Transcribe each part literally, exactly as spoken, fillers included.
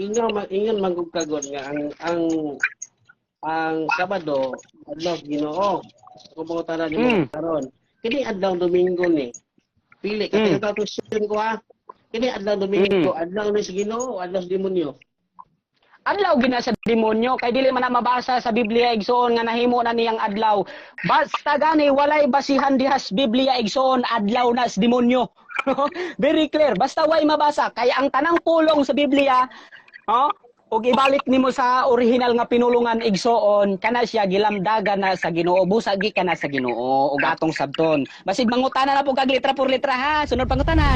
ingon man ingon man gud kagon nga ang ang ang Sabado adlaw Ginoo. Kung mga tanan nimo Mm. karon. Kini adlaw Domingo ni. Pili ka Mm. tayo question ko ha. Kini adlaw Domingo, adlaw ni sa Ginoo, adlaw sa demonyo. Adlaw gina sa demonyo kay dili man na mabasa sa Biblia igsoon nga nahimo na niyang adlaw. Basta gani walay basihan dihas Biblia igsoon adlaw na sa demonyo. Very clear. Basta way mabasa kay ang tanang pulong sa Biblia, oh, ug ibalik nimo sa original nga pinulungan igsoon kana siya gilamdagan na sa Ginoo, busagi kana sa Ginoo ug atong sabton. Basid mangutana na po kag litra por litra ha. Sunod pangutana.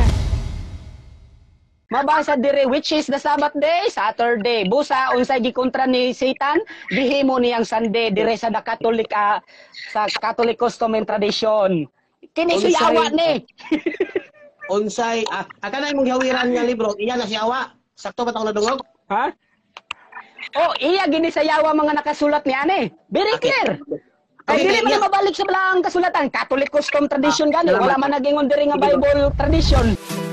Mabasa dire which is the Sabbath day, Saturday. Busa unsay gikontra ni Satan, gihimo niyang Sunday dire sa the Catholic uh, sa Catholic custom and tradition. Kini Unsay- siyawa ni. Unsay ah, aka na imong gawiran nga libro, iya na siyawa. Sakto ba ta ko nadungog? Ha? Oh, iya gini sa yawa mga nakasulat ni ani. Very Okay. clear. Okay, Ay dili kaya- man mabalik sa balang kasulatan, Catholic custom tradition Ah, gani, salamat. wala man nagingon diri nga Sige, bro. Bible tradition.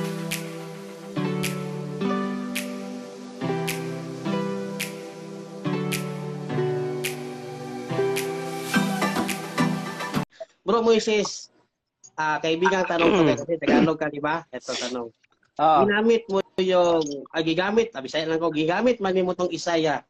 Bro Moises, ah kaibigan tanong ko tayo kasi Tagalog ka, di ba? Ito tanong. Oh. Ginamit mo yung, ay gigamit, abi saya lang ko, gigamit man mo tong Isaya.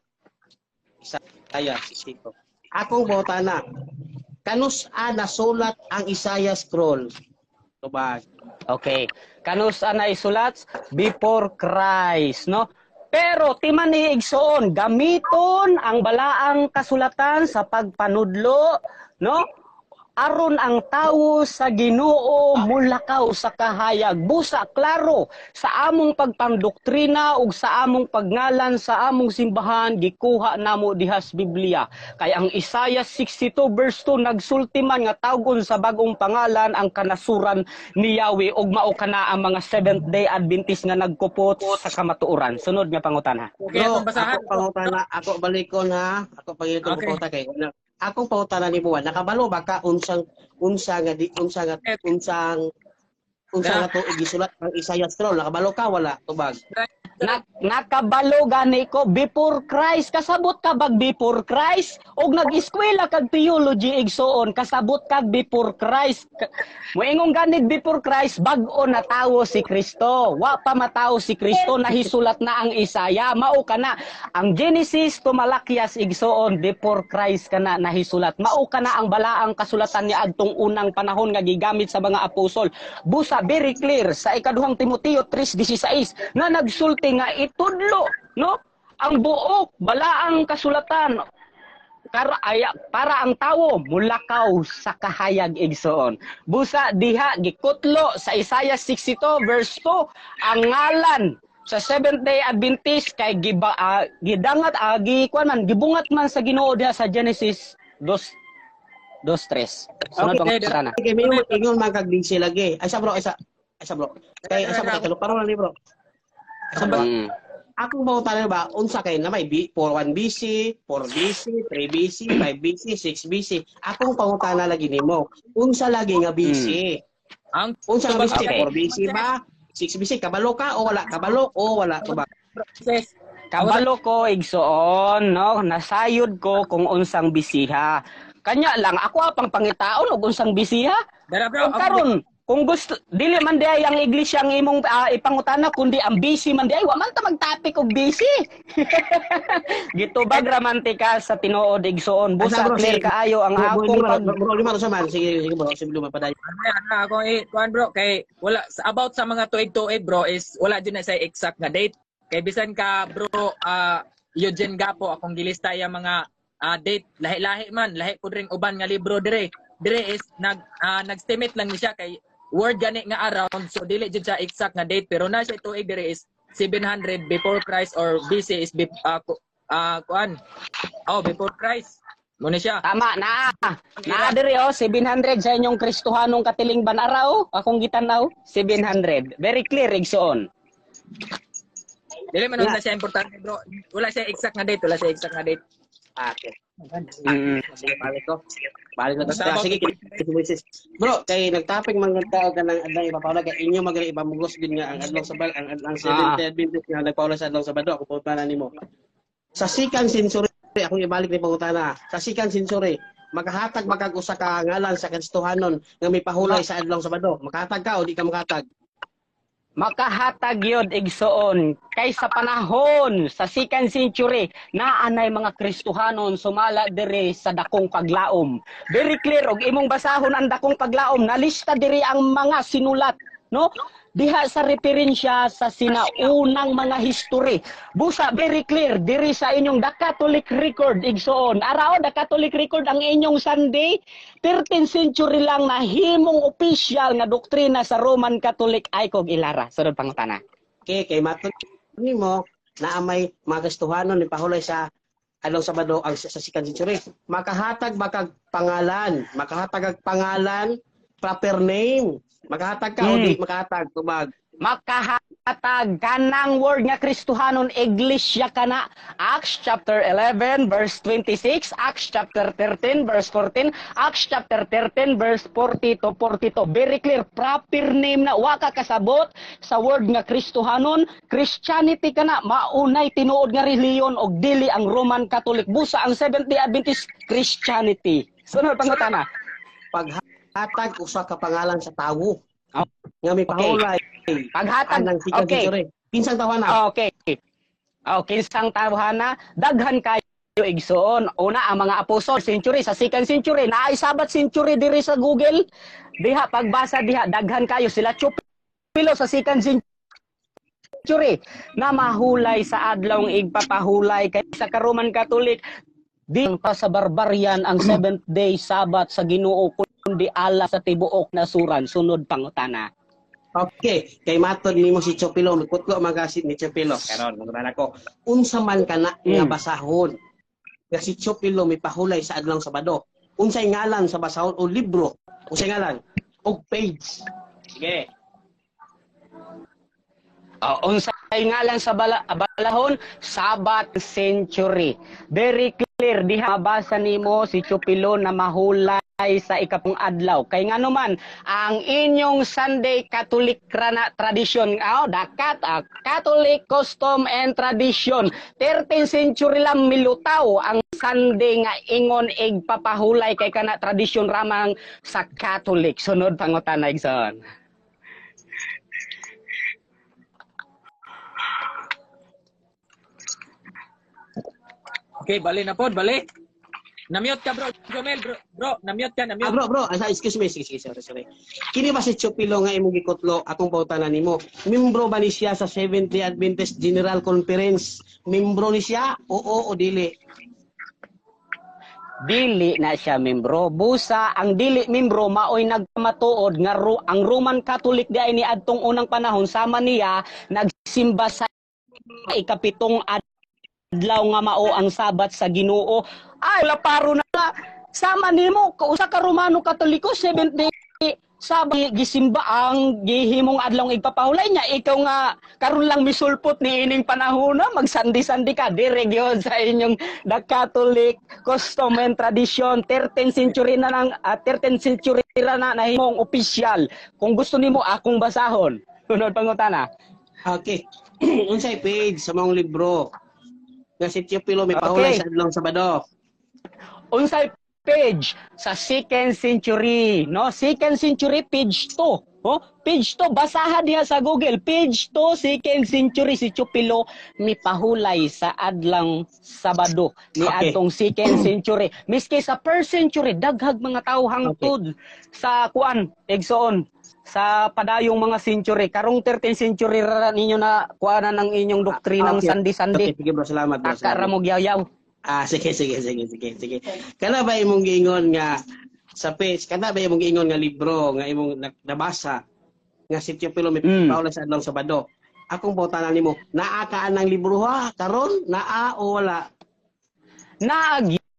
Isaya, sisito. Akong botana, kanus a nasulat ang Isaya scroll. Ito ba? Okay. Kanus anay isulat before Christ, no? Pero timan ni igsoon, gamiton ang balaang kasulatan sa pagpanudlo, no? Aron ang tawo sa Ginoo mulakaw sa kahayag. Busa klaro sa among pagpandoktrina ug sa among pagngalan sa among simbahan gikuha namo dihas Biblia. Kay ang Isaiah sixty-two verse two nagsulti man nga tawgon sa bagong pangalan ang kanasuran ni Yahweh ug mao kana ang mga Seventh Day Adventist nga nagkupot sa kamatuoran. Sunod nga pangutan ha. Okay, Bro, atong basahan. ako pangutana, ako balikon ha. Ako pangitong Okay. okay. kay una. Akong pangutana ni Buwan, nakabalo ba ka unsang unsa nga di unsa nga unsang unsa nga to igisulat ang Isaiah scroll? Nakabalo ka wala tubag? Na, nakabalo gani ko before Christ, kasabot ka bag before Christ og nag-eskwela kag theology igsoon kasabot kag before Christ. Ka- Moingong ganid before Christ bag-o na tawo si Kristo, wa pa matawo si Kristo, nahisulat na ang Isaya, mao kana ang Genesis to Malakias igsoon before Christ kana nahisulat, mao kana ang balaang kasulatan ni adtong unang panahon nga gigamit sa mga apostol. Busa very clear sa ikaduhang Timoteo three sixteen na nagsulti nga itudlo, no, ang buok balaang kasulatan para aya para ang tawo mulakaw sa kahayag igsoon. Busa diha gikutlo sa Isaiah sixty-two verse two ang ngalan sa Seventh Day Adventist kay giba, uh, gidangat uh, gikuan man gibungat man sa Ginoo diha sa Genesis two tres. Sunod Okay, pang sana. Okay, may ingon man kag din sila lagi. Ay sa bro, isa isa bro. Kay isa bro, kalok karon ni bro. Isa bro. Mm. Akong pangutana ba unsa kay na may B forty-one B C, four B C, three B C, five B C, six B C. Akong pangutana lagi nimo. Unsa lagi nga B C? Ang Unsa nga B C? Okay. four B C ba? six B C kabalo ka o wala kabalo o wala tubag? process. Kabalo ko igsoon, no, nasayod ko kung unsang bisiha. Kanya lang ako apang pangitaon og unsang bisiha. Dara bro, Kung karon, kung gusto dili man di ay ang iglesia ang imong ah, ipangutana kundi ang busy man di ay wa man ta mag-topic og busy. Gitubag romantika sa tinuod igsoon. Busa Asa, bro, clear sige. kaayo ang Bro, akong lima, pag bro, lima sa man. Sige, sige bro, sige luma padayon. ano ako eh, kuan bro, kay wala sa- about sa mga tuig-tuig bro is wala din na sa exact nga date. Kay bisan ka bro, ah Eugene Gapo akong gilista ya mga ah, date lahi-lahi man, lahi pud ring uban nga libro dire. Dire is nag ah, nag-estimate lang ni siya kay word gani nga around so dili jud siya exact nga date pero na siya tuig dire is seven hundred before Christ or B C is be, ah, ku- ah, kuan. Oh, before Christ. Muna siya. tama na. Na diri oh seven hundred sa inyong Kristohanong katilingban araw, akong gitanaw seven hundred. Very clear igsoon. Dili man na siya importante bro. Wala siya exact nga date, wala siya exact nga date. Ah, okay. Mm. Sige, balik ko. Balik ko. Basta Ah, about sige, kini- bro, kay nagtaping mga tao ka ng adlang ipapawala kay inyo magaling ipamugos din nga ang adlong sabal ang adlang Ah. Seventh-day Adventist nga nagpawala sa adlong sabado ako putana nimo. Sa second century akong ibalik ni pangutana. Sa second century makahatag makag usa ka ngalan sa Kristohanon nga may pahulay sa adlong sabado. Makahatag ka o di ka makahatag? Makahatag yun igsoon kay sa panahon sa second century naanay mga Kristohanon sumala diri sa dakong paglaom. Very clear og imong basahon ang dakong paglaom nalista diri ang mga sinulat, no? Diha sa referensya sa sinaunang mga history. Busa very clear diri sa inyong The Catholic Record igsoon. Arao The Catholic Record ang inyong Sunday thirteenth century lang na himong official nga doktrina sa Roman Catholic ay kog ilara. Sunod pangutana. Okay, kay matud nimo na may mga Kristohanon ni pahulay sa adlong sabado ang sa sa second century. Makahatag bakag pangalan, makahatag ang pangalan, proper name. Makahatag ka o Hmm. di makahatag tubag. Makahatag kanang word nga Kristohanon iglesia kana. Acts chapter eleven verse twenty-six, Acts chapter thirteen verse fourteen, Acts chapter thirteen verse forty to forty-two. Very clear, proper name na wa ka kasabot sa word nga Kristohanon. Christianity kana maunay tinuod nga reliyon og dili ang Roman Catholic. Busa ang Seventh-day Adventist Christianity. Sunod pangutana. Paghatag usa ka pangalan sa tawo Oh, nga may okay. pahulay Paghatag, anang second okay. century. Kinsang tawa na? Okay. Okay, isang tawhana, daghan kayo igsoon. Una, ang mga apostol, century, sa second century, naay sabat century diri sa Google. Diha, pagbasa diha, daghan kayo. Sila Chupilo sa second century na mahulay sa adlaw ng igpapahulay kay sa Roman Catholic. Di pa sa barbarian ang seventh day Sabbath sa Ginoo kundi ala sa tibuok na suran. Sunod pangutana. Okay, kay matod nimo si Chopilo, mikutlo magasit ni Chopilo. Karon mangutana ko, unsa man kana nga Mm. basahon nga si Chopilo may pahulay sa adlaw Sabado. Unsay ngalan sa basahon o libro? Unsay ngalan? O page. Sige. Uh, unsay ngalan sa bala, balahon Sabbath century. Very clear diha mabasa nimo si Chupilo na mahulay sa ikapung adlaw. Kay ngano man ang inyong Sunday Catholic rana tradition, oh, dakat uh, Catholic custom and tradition. thirteenth century lang milutaw ang Sunday nga ingon igpapahulay kay kana tradisyon ramang sa Catholic. Sunod pangutana igsoon. Okay, bali na pod, bali. Na-mute ka bro, Jomel, bro, bro, na-mute ka, Ah, na-mute. bro, bro, asa, excuse me, excuse me, sorry, sorry. Kini ba si Chopilo nga imong gikutlo akong pautanan nimo? Membro ba ni siya sa Seventh-day Adventist General Conference? Membro ni siya? Oo o dili? Dili na siya membro. Busa ang dili membro maoy nagmatuod nga ro, ang Roman Catholic di ay ni adtong unang panahon sama niya nagsimba sa ikapitong adlaw nga mao ang Sabat sa Ginoo. Ay laparo na sama nimo usa ka Romano Katoliko seventh day Sabat gisimba ang gihimong adlaw nga igpapahulay niya. Ikaw nga karon lang misulpot ni ining panahon na magsandi-sandi ka dire gyud sa inyong the Catholic custom and tradition. thirteenth century na nang uh, thirteenth century na na nahimong official. Kung gusto nimo akong basahon. Sunod pangutana. Okay. Unsay page sa mong libro? Nga si Chopilo may Okay. pahulay sa adlaw Sabado. Unsay page sa second century, no? Second century page two. Oh, page two basaha diha sa Google. Page two second century si Chupilo mipahulay sa adlang Sabado ni Okay. adtong second century. Miski sa first century daghag mga tawo hangtod sa kuan igsoon sa padayong mga century. Karong thirteenth century ra ninyo na kuanan ng inyong doktrinang Okay. sandi-sandi. Okay, sige bro, salamat bro. Taka ra salamat. mo yaw. Ah, sige, sige, sige, sige, sige. Kana ba imong giingon nga sa page, kana ba imong giingon nga libro nga imong na- nabasa nga si Chopilo may Mm. pahulay sa adlaw Sabado? Akong bautanan nimo, naa ka anang libro ha karon? Naa o wala? Naagi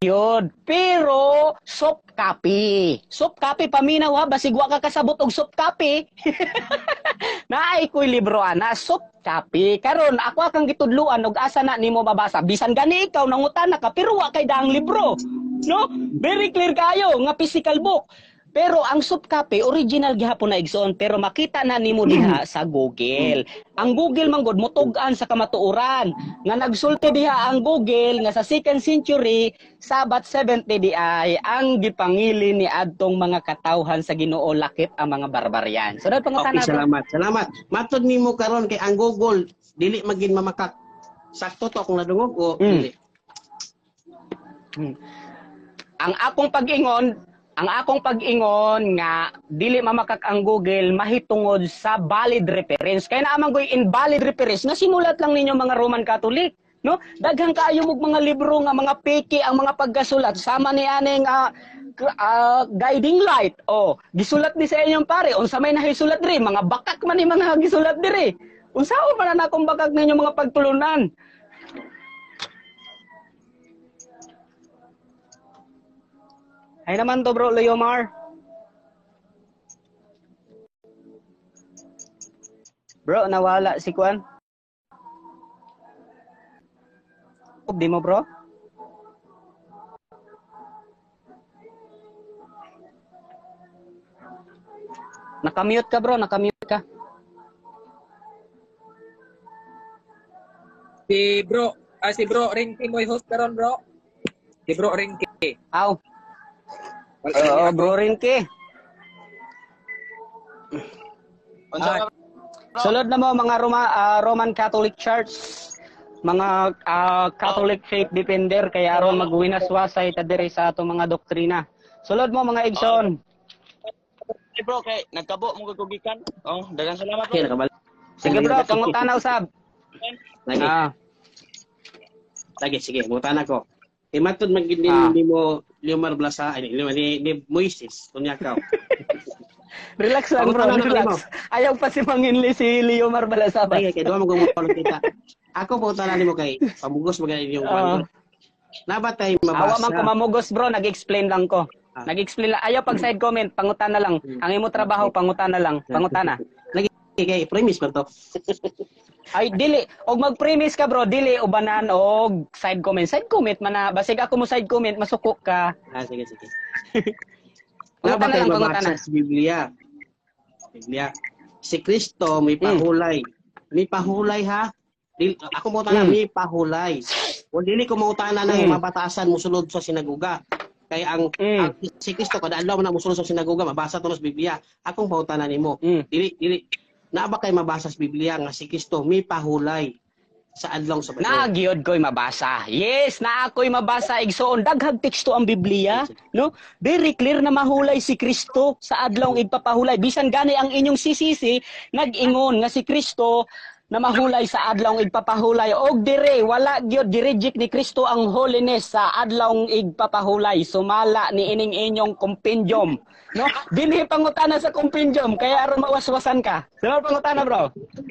yun. Pero, soft copy. Soft copy, paminaw ha, basig wa ka kasabot og soft copy. Naay ko'y libro ana, soft copy. Karon ako akang gitudluan og asa na nimo mabasa. Bisan gani ikaw nangutana ka, pero wa kay daang libro. No? Very clear kayo nga physical book. Pero ang soft copy, original gihapon na igsoon, pero makita na nimo diha sa Google. Ang Google manggod motug-an sa kamatuoran nga nagsulti diha ang Google nga sa second century Sabat seventy di ay ang gipangili ni adtong mga katawhan sa Ginoo lakip ang mga barbaryan. So dahil pangutana Okay, salamat. Salamat. Matod nimo karon kay ang Google dili magin mamakak. Sakto to akong nadungog o Mm. dili. Hmm. Ang akong pag-ingon, ang akong pag-ingon nga dili mamakak ang Google mahitungod sa valid reference. Kaya naamang ko'y invalid reference nga simulat lang ninyo mga Roman Catholic, no? Daghang kaayo mog mga libro nga mga peke ang mga pagkasulat sama ni aning uh, uh, guiding light. Oh, gisulat ni sa inyong pare unsa may nahisulat diri, mga bakak man ni mga gisulat diri. Unsaon man na akong bakak ninyo mga pagtulunan? Ay naman to bro, Leomar. Bro, nawala si Kwan. Di mo bro? Nakamute ka bro, nakamute ka. Si bro, ah, si bro Rinky mo host karon bro. Si bro Rinky. Aw, Wala oo niya, bro Rinky. Ah, Sulod na mo mga Roma, ah, Roman Catholic Church, mga ah, Catholic faith defender kaya aron magwinaswasay ta diri sa atong mga doktrina. Sulod mo mga igsoon. Hey bro, kay nagkabo mo gugikan. Oh, daghang salamat Okay, bro. nakabal. Sige bro, pangutana usab. Lagi. Ah, Lagi sige, mutan ako. Eh matod magin Ah. ni mo Leomar Blasa, ay ni ni, ni Moises kunyakaw. relax lang bro, Pangutana na mo. relax. Ayaw pa si manginli si Leo Marbalasaba. Lagi kay duwa mo gumupalo kita. Ako po tanan nimo kay pamugos magani yung Ah. uh, Nabatay Awa man ko mabasa. mamugos bro, nag-explain lang ko. Ah. Nag-explain lang. Ayaw pag side comment, pangutana lang. Ang imo trabaho, pangutana lang. Pangutana. Lagi kay premise ba to? Ay, dili. Og mag-premise ka bro, dili ubanan og side comment. Side comment man na. Basig ako mo side comment, masuko ka. Ah, sige sige. Pangutana Nabatay lang, pangutana. mabasa sa Biblia. Biblia. Si Kristo may Hmm. pahulay. May pahulay ha. Dili, ako mo tanan Hmm. may pahulay. O dili ko mautana ng Hmm. mabatasan musulod sa sinagoga. Kaya ang, Hmm. ang si Kristo kada adlaw man na musulod sa sinagoga mabasa to sa Biblia. Akong pautanan nimo. Mm. Dili dili naa ba kay mabasa sa Biblia nga si Kristo may pahulay sa adlaw sa Sabado. Nagyod ko'y mabasa. Yes, na ako'y mabasa igsoon. Daghang teksto ang Biblia, no? Very clear na mahulay si Kristo sa adlaw igpapahulay. Bisan gani ang inyong sisisi nag-ingon nga si Kristo na mahulay sa adlaw igpapahulay. Og dire wala gyud gireject ni Kristo ang holiness sa adlaw igpapahulay. Sumala ni ining inyong compendium, no? Dinhi pangutana sa compendium kaya aron mawaswasan ka. Sunod pangutana, bro.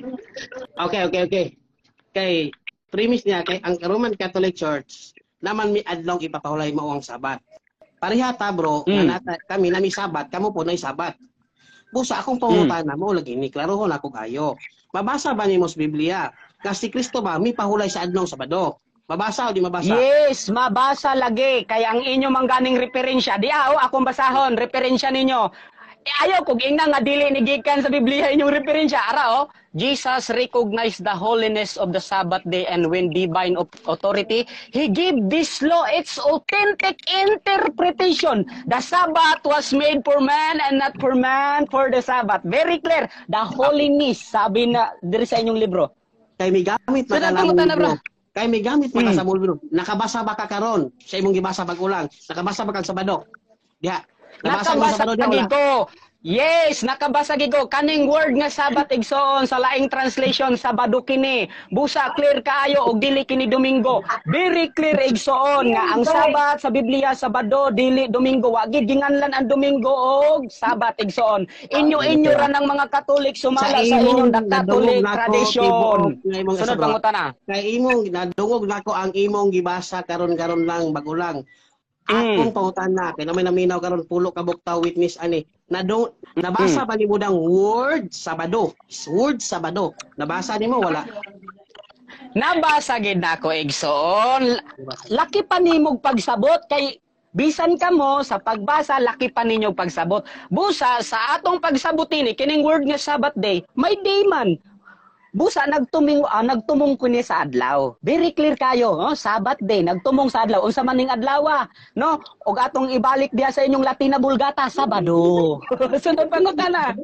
Okay, okay, okay. Kay premise niya kay ang Roman Catholic Church naman may adlaw ipapahulay mao ang Sabat. Parihata bro, Mm. nga nata, kami na may Sabat, kamo po na Sabat. Busa akong pangutana mo lagi ni klaro ko na ko kayo. Mabasa ba nimo sa Biblia nga si Kristo ba may pahulay sa adlaw Sabado? Mabasa o di mabasa? Yes, mabasa lagi. Kaya ang inyo mangganing referensya. Di ako, akong basahon, referensya ninyo. Eh, ayaw kog ina nga dili ni gikan sa Biblia inyong referensya. Ara oh, Jesus recognized the holiness of the Sabbath day and when divine au- authority, He gave this law its authentic interpretation. The Sabbath was made for man and not for man for the Sabbath. Very clear. The holiness, sabi na diri sa inyong libro. Kay may gamit Sino man ang ka pangutan na, libro. bro? Kay may gamit man ka Mm. sa libro. Nakabasa ba ka karon sa imong gibasa pag-ulang? Nakabasa ba kang Sabado? Diha. Nabasa mo sa Nakabasa Sabado diha gid wala? ko. Yes, nakabasa gid ko. Kaning word nga Sabat igsoon sa laing translation Sabado kini. Busa clear kaayo og dili kini Domingo. Very clear igsoon nga ang Sabat sa Biblia Sabado dili Domingo. Wa gid ginganlan ang Domingo og Sabat igsoon. Inyo-inyo ra ng mga Katolik sumala sa, inyong the Catholic tradition. Sunod pangutana. Kay imong nadungog nako ang imong gibasa karon-karon lang bago lang. Akong pangutana kay na may naminaw karon pulo ka buktaw witness ani. Na do, nabasa ba nimo dang word Sabado? Word Sabado. Nabasa nimo wala? Nabasa gid nako igsoon. Laki pa nimog pagsabot kay bisan kamo sa pagbasa laki pa ninyong pagsabot. Busa sa atong pagsabot ini kining word nga Sabbath day, may day man. Busa nagtuming ah, nagtumong ko ni sa adlaw. Very clear kayo, no? Sabbath day nagtumong sa adlaw. Unsa man ning adlaw, no? Og atong ibalik diha sa inyong Latina Vulgata, Sabado. Sunod pangutana.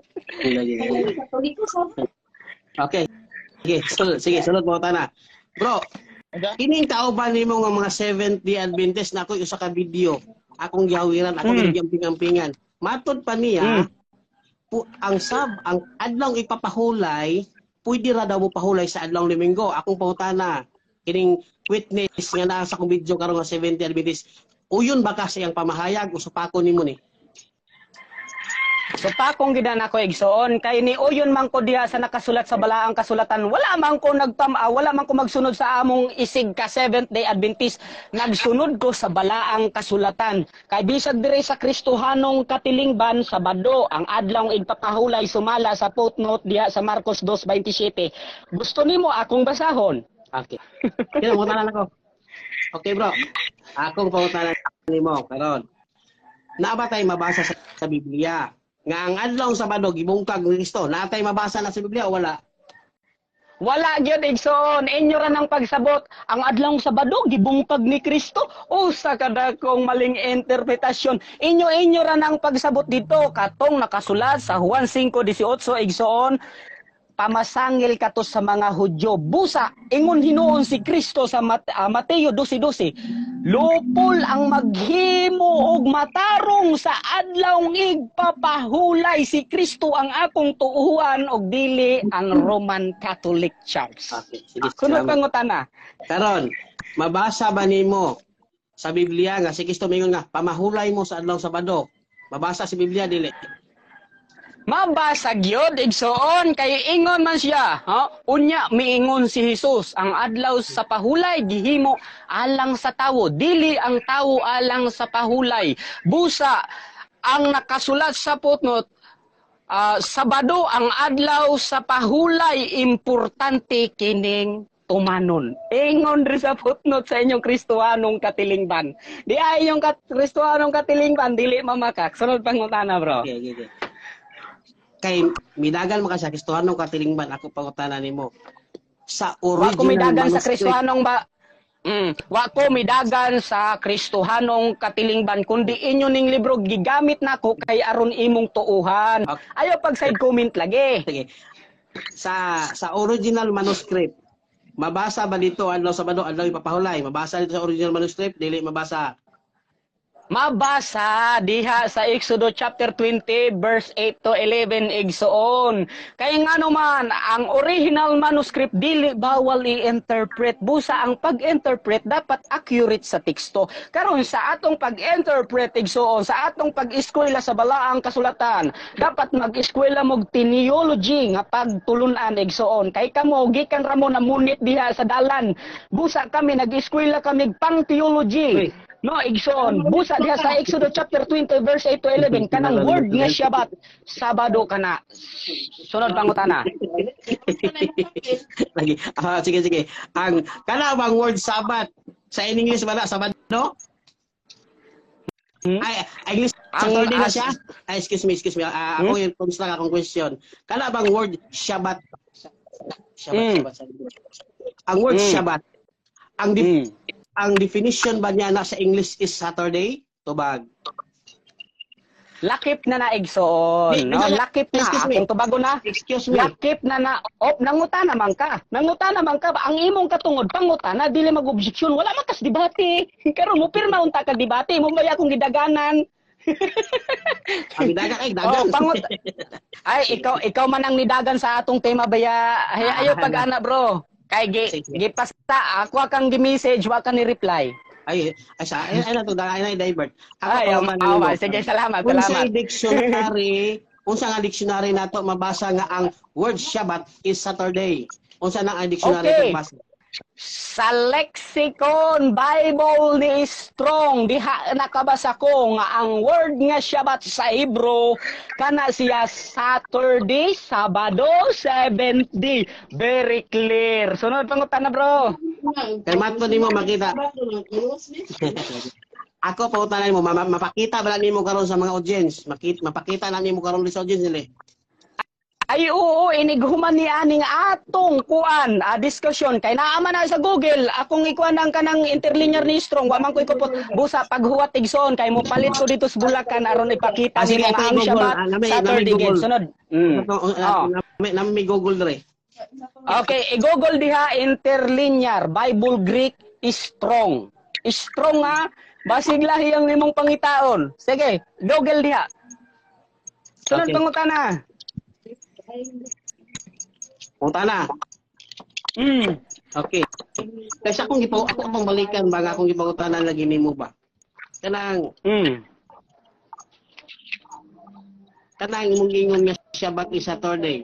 Okay. Sige, sul sige, sunod mo tana. Bro, kining kauban nimo nga mga Seventh-day Adventist na ako usa ka video. Akong gihawiran, akong Mm. giamping-ampingan. Matod pa niya, pu- ang sab ang adlaw ipapahulay, pwede ra daw mo pahulay sa adlaw Linggo. Akong pangutana, kining witness nga naa sa akong video karon nga Seventh-day Adventist. Uyon ba ka sa iyang pamahayag o supakon nimo ni? So pa kung gidan ako igsoon kay ni uyon man ko diha sa nakasulat sa balaang kasulatan, wala man ko nagtama, wala man ko magsunod sa among isig ka Seventh-day Adventist, nagsunod ko sa balaang kasulatan. Kay bisag diri sa Kristohanong katilingban Sabado ang adlaw igpapahulay sumala sa footnote diha sa Marcos two twenty-seven. Gusto nimo akong basahon? Okay. Kaya mo tanan ako. Okay, bro. Akong pangutana nimo karon. Naa ba tay mabasa sa, sa Biblia nga ang adlaw Sabado gibungkag ni Kristo? Naa tay mabasa na sa Biblia o wala? Wala gyud igsoon, inyo ra nang pagsabot ang adlaw Sabado gibungkag ni Kristo. Usa ka dakong maling interpretasyon. Inyo-inyo ra nang pagsabot dito katong nakasulat sa Juan five eighteen igsoon, pamasangil kato sa mga Hudyo. Busa, ingon hinuon si Kristo sa Mate, uh, Mateo two twelve. Lupol ang maghimo og matarong sa adlaw igpapahulay si Kristo ang akong tuuhan og dili ang Roman Catholic Church. Okay, sige. Kuno salamat. pangutana. Karon, mabasa ba nimo sa Biblia nga si Kristo mingon nga pamahulay mo sa adlaw Sabado? Mabasa sa Biblia dili? Mabasa gyud igsoon kay ingon man siya, ha? Unya miingon si Hesus, ang adlaw sa pahulay gihimo alang sa tawo, dili ang tawo alang sa pahulay. Busa ang nakasulat sa footnote, ah, Sabado ang adlaw sa pahulay, importante kining tumanon. Ingon rin sa footnote sa inyong Kristohanong katilingban. Di ay inyong kat Kristohanong katilingban dili mamakak. Sunod pangutana, bro. Okay, okay, okay. Kay midagan mo ka sa Kristohanong katilingban, ako pangutana nimo. Sa Wa ko original midagan sa manuscript, Kristohanong ba Mm, wa ko midagan sa Kristohanong katilingban kundi inyo ning libro gigamit nako kay aron imong tuuhan. Okay. Ayo pag side comment lagi. sige. Sa sa original manuscript, mabasa ba dito adlaw Sabado, adlaw ipapahulay? Mabasa dito sa original manuscript, dili mabasa. Mabasa diha sa Exodus chapter twenty verse eight to eleven igsoon. Kay ngano man ang original manuscript dili bawal i-interpret. Busa ang pag-interpret dapat accurate sa teksto. Karon sa atong pag-interpret igsoon, sa atong pag-eskwela sa balaang kasulatan, dapat mag-eskwela mog theology nga pagtulunan igsoon. Kay kamo gikan ra mo na munit diha sa dalan. Busa kami nag-eskwela kami pang theology. No, igsoon. Busa diha sa Exodus chapter twenty verse eight to eleven kanang word nga Shabbat, Sabado kana. Sunod pangutana. Lagi. Ah, sige sige. Ang kana bang word Sabbath sa in English ba na Sabado? Hmm? Ay, ay, English Ang Saturday na as- siya? Ay, excuse me, excuse me. Ah, ako yung kumusta ka akong question. Kana bang word Shabbat? Shabbat, Mm. Shabbat, Shabbat. Ang word Mm. Shabbat, ang def- Mm. ang definition ba niya na sa English is Saturday? Tubag. Lakip na na igsoon. Di- No, di- lakip na. excuse me. Akong tubago na. Excuse me. Lakip na na. Op, nanguta naman ka. Nanguta naman ka. Ang imong katungod, panguta na, dili mag-objection. Wala man kas debate. Karon mo pirma unta ka debate. Mo ba akong gidaganan? Ang dagat ay Oh, dagat. pangut Ay, ikaw ikaw man ang nidagan sa atong tema baya. Ay, ayo pag-ana, bro. Kay gi, Sige. gipasta ako kang gi-message, wa ka ni reply. Ay, ay sa ay, ay na to dagat ay na divert. Ako Ay, pa um, man oh, nimo. sige, salamat, Kung salamat. sa dictionary, unsa nga dictionary nato mabasa nga ang word Shabbat is Saturday. Unsa na ang dictionary Okay. mabasa? Sa lexicon Bible ni Strong diha nakabasa ko nga ang word nga Shabbat sa Hebrew kana siya Saturday, Sabado, seventh day. Very clear. Sunod pangutan na bro. Kay matmo nimo makita. Ako pangutanan mo, ma- mapakita ba nimo karon sa mga audience? Makita mapakita na nimo karon sa audience nila. Ay oo, inighuman ni aning atong kuan, a diskusyon kay naama na sa Google, akong ikuan ang kanang interlinear ni Strong, wa man ko ikupot busa paghuwat igsoon kay mo palit ko dito sa Bulacan aron ipakita Ah, sige, nimo ako nga ang i-Google. Shabbat Ah, nami- Saturday nami gid. Google. Sunod. Mm. Oh. Nami nami Google dre. Okay, i-Google diha interlinear Bible Greek Strong. Strong nga basig lahi ang nimong pangitaon. Sige, Google diha. Sunod Okay. pangutana. Pangutana. Mm. Okay. Kasi akong gipo ako akong balikan ba nga akong gipangutanan lagi nimo ba. Kanang Mm. kanang imong gingon nga Shabbat is Saturday.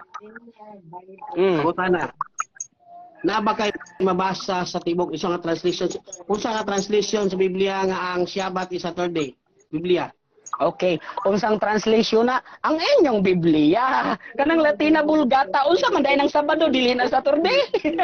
Mm. Pangutana. Na ba kay mabasa sa tibok isa nga translation unsa nga translation sa Biblia nga ang Shabbat is Saturday? Biblia. Okay, unsang translation na ang inyong Biblia. Kanang Latina Vulgata, unsa man day ng Sabado dili na Saturday.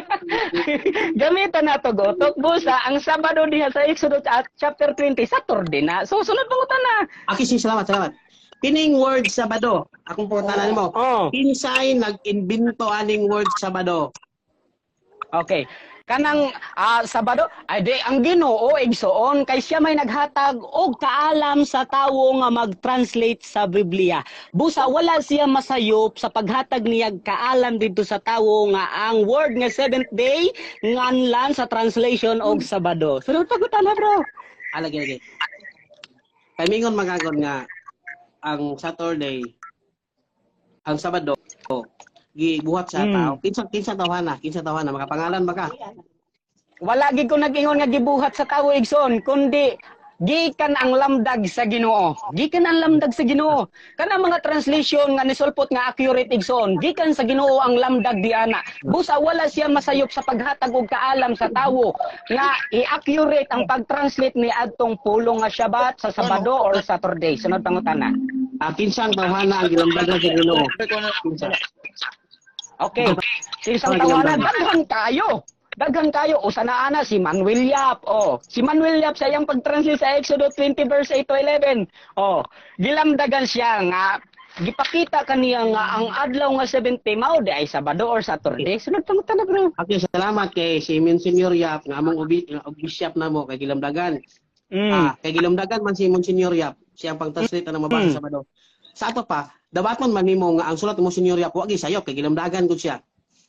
Gamitan nato gotok busa ang Sabado diha sa Exodus at chapter twenty Saturday na. So sunod pangutan na. Okay, sige, salamat, salamat. Kining word Sabado, akong pangutanan mo. Oh. Kinsay nag-imbento aning word Sabado? Okay. Kanang ah, Sabado, ay di ang Ginoo igsoon kay siya may naghatag og kaalam sa tawo nga mag-translate sa Biblia. Busa wala siya masayop sa paghatag niya kaalam dito sa tawo nga ang word nga seventh day nganlan sa translation og Sabado. Sunod pagutan na bro. Ah, lagi, lagi. Kay mingon magagon nga ang Saturday, ang Sabado, gibuhat sa Mm. tao. Kinsa kinsa tawhana, kinsa tawhana makapangalan ba ka? Wala gid ko nag-ingon nga gibuhat sa tawo igsoon kundi gikan ang lamdag sa Ginoo. Gikan ang lamdag sa Ginoo. Kana mga translation nga nisulpot nga accurate igsoon, gikan sa Ginoo ang lamdag di ana. Busa wala siya masayop sa paghatag og kaalam sa tawo nga i-accurate ang pag-translate ni adtong pulong nga Shabbat sa Sabado or Saturday. Sunod pangutana. Ah, kinsa ang tawhana ang gilamdagan sa Ginoo? Kinsa? Okay. Si isang tawanan, daghan kayo. Daghan kayo. O sana ana, si Manuel Yap. O, si Manuel Yap sa iyang pag-translate sa Exodus twenty verse eight to eleven. O, gilamdagan siya nga, gipakita kaniya nga ang adlaw nga seventy mao di ay Sabado or Saturday. Sunod pangutan na bro. Okay, salamat kay si Monsignor Yap nga among ubi, uh, bishop na mo kay gilamdagan. Mm. Ah, kay gilamdagan man si Monsignor Yap, siyang pag-translate na mabasa Mm. sa Sabado. Sa ato pa, dabaton man nimo nga ang sulat mo Monsignor Yap wa gi sayop kay gilamdagan gud siya.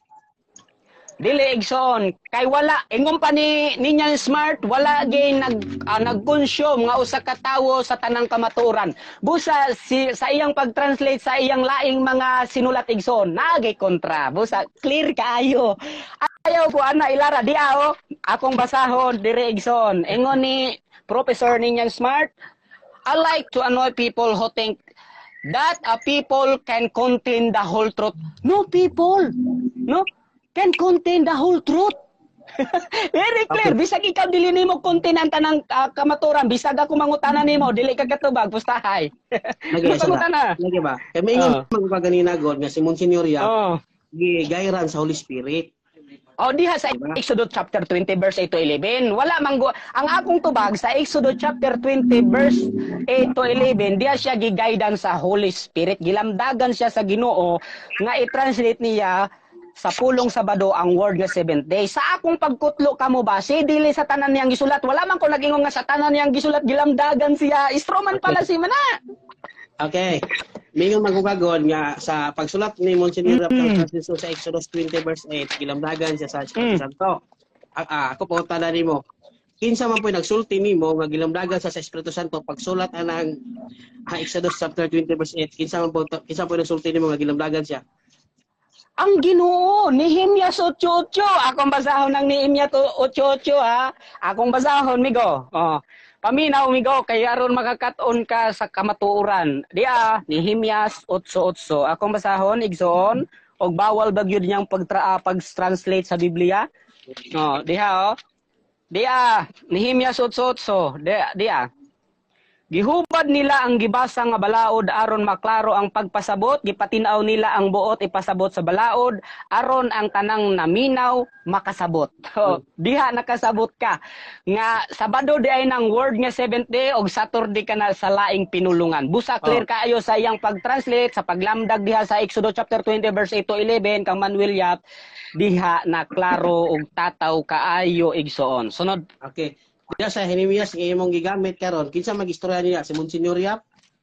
Dili igsoon kay wala ingon pa ni ninya smart wala gay nag uh, nag-consume nga usa ka tawo sa tanang kamaturan. Busa si sa iyang pag-translate sa iyang laing mga sinulat igsoon nagay kontra. Busa clear kaayo. Ayaw ko ana ilara di ako akong basahon dire igsoon. Ingon ni Professor ninyang smart, I like to annoy people who think that a people can contain the whole truth. No people, no, can contain the whole truth. Very clear. Okay. Bisag ikaw dili nimo contain ang tanang uh, kamaturan, bisag ako mangutanan nimo, dili ka katubag, pustahay. Lagi Ano sa pangutana? Lagi ba? Kay mingon Oh. man ko ganina god nga si Monsignor Yap Oh. gigayran sa Holy Spirit. O diha sa Diba? Exodus chapter twenty verse eight to eleven. Wala manggo ang akong tubag sa Exodus chapter twenty verse eight to eleven, diha siya gigaydan sa Holy Spirit. Gilamdagan siya sa Ginoo nga i-translate niya sa pulong Sabado ang word nga seventh day. Sa akong pagkutlo kamo ba, si dili sa tanan niyang gisulat. Wala man ko nag-ingon nga sa tanan niyang gisulat gilamdagan siya. Istroman pala si mana. Okay. Mingon magugagod nga sa pagsulat ni Monsignor Yap Mm. mm. sa Exodus twenty verse eight gilamdagan siya sa Mm. Espiritu Santo. Ah, ah, ako po tala nimo. Kinsa man po nagsulti nimo nga gilamdagan sa sa Espiritu Santo pagsulat anang ah, Exodus chapter twenty verse eight kinsa man po kinsa po nagsulti nimo nga gilamdagan siya? Ang Ginoo, Nehemias eight eight. Akong basahon ng Nehemias eight eight ha. Akong basahon migo. Oh. Paminaw migo kay aron makakaton ka sa kamatuoran. Dia Nehemias eight eight. Akong basahon igsoon og bawal ba gyud niyang pagtra uh, pag-translate sa Biblia. Oh, diha oh. Dia, Nehemia Sotsotso, dia, dia. Gihubad nila ang gibasa nga balaod aron maklaro ang pagpasabot, gipatinaw nila ang buot ipasabot sa balaod aron ang tanang naminaw makasabot. So, diha nakasabot ka nga Sabado di ay nang word nga seventh day og Saturday ka na sa laing pinulungan. Busa clear kaayo sa iyang pag-translate sa paglamdag diha sa Exodus chapter twenty verse eight to eleven kang Manuel Yap diha na klaro og tataw kaayo igsoon. Sunod. Okay. Diya sa Nehemias nga imong gigamit karon, kinsa magistorya niya si Monsignor Yap?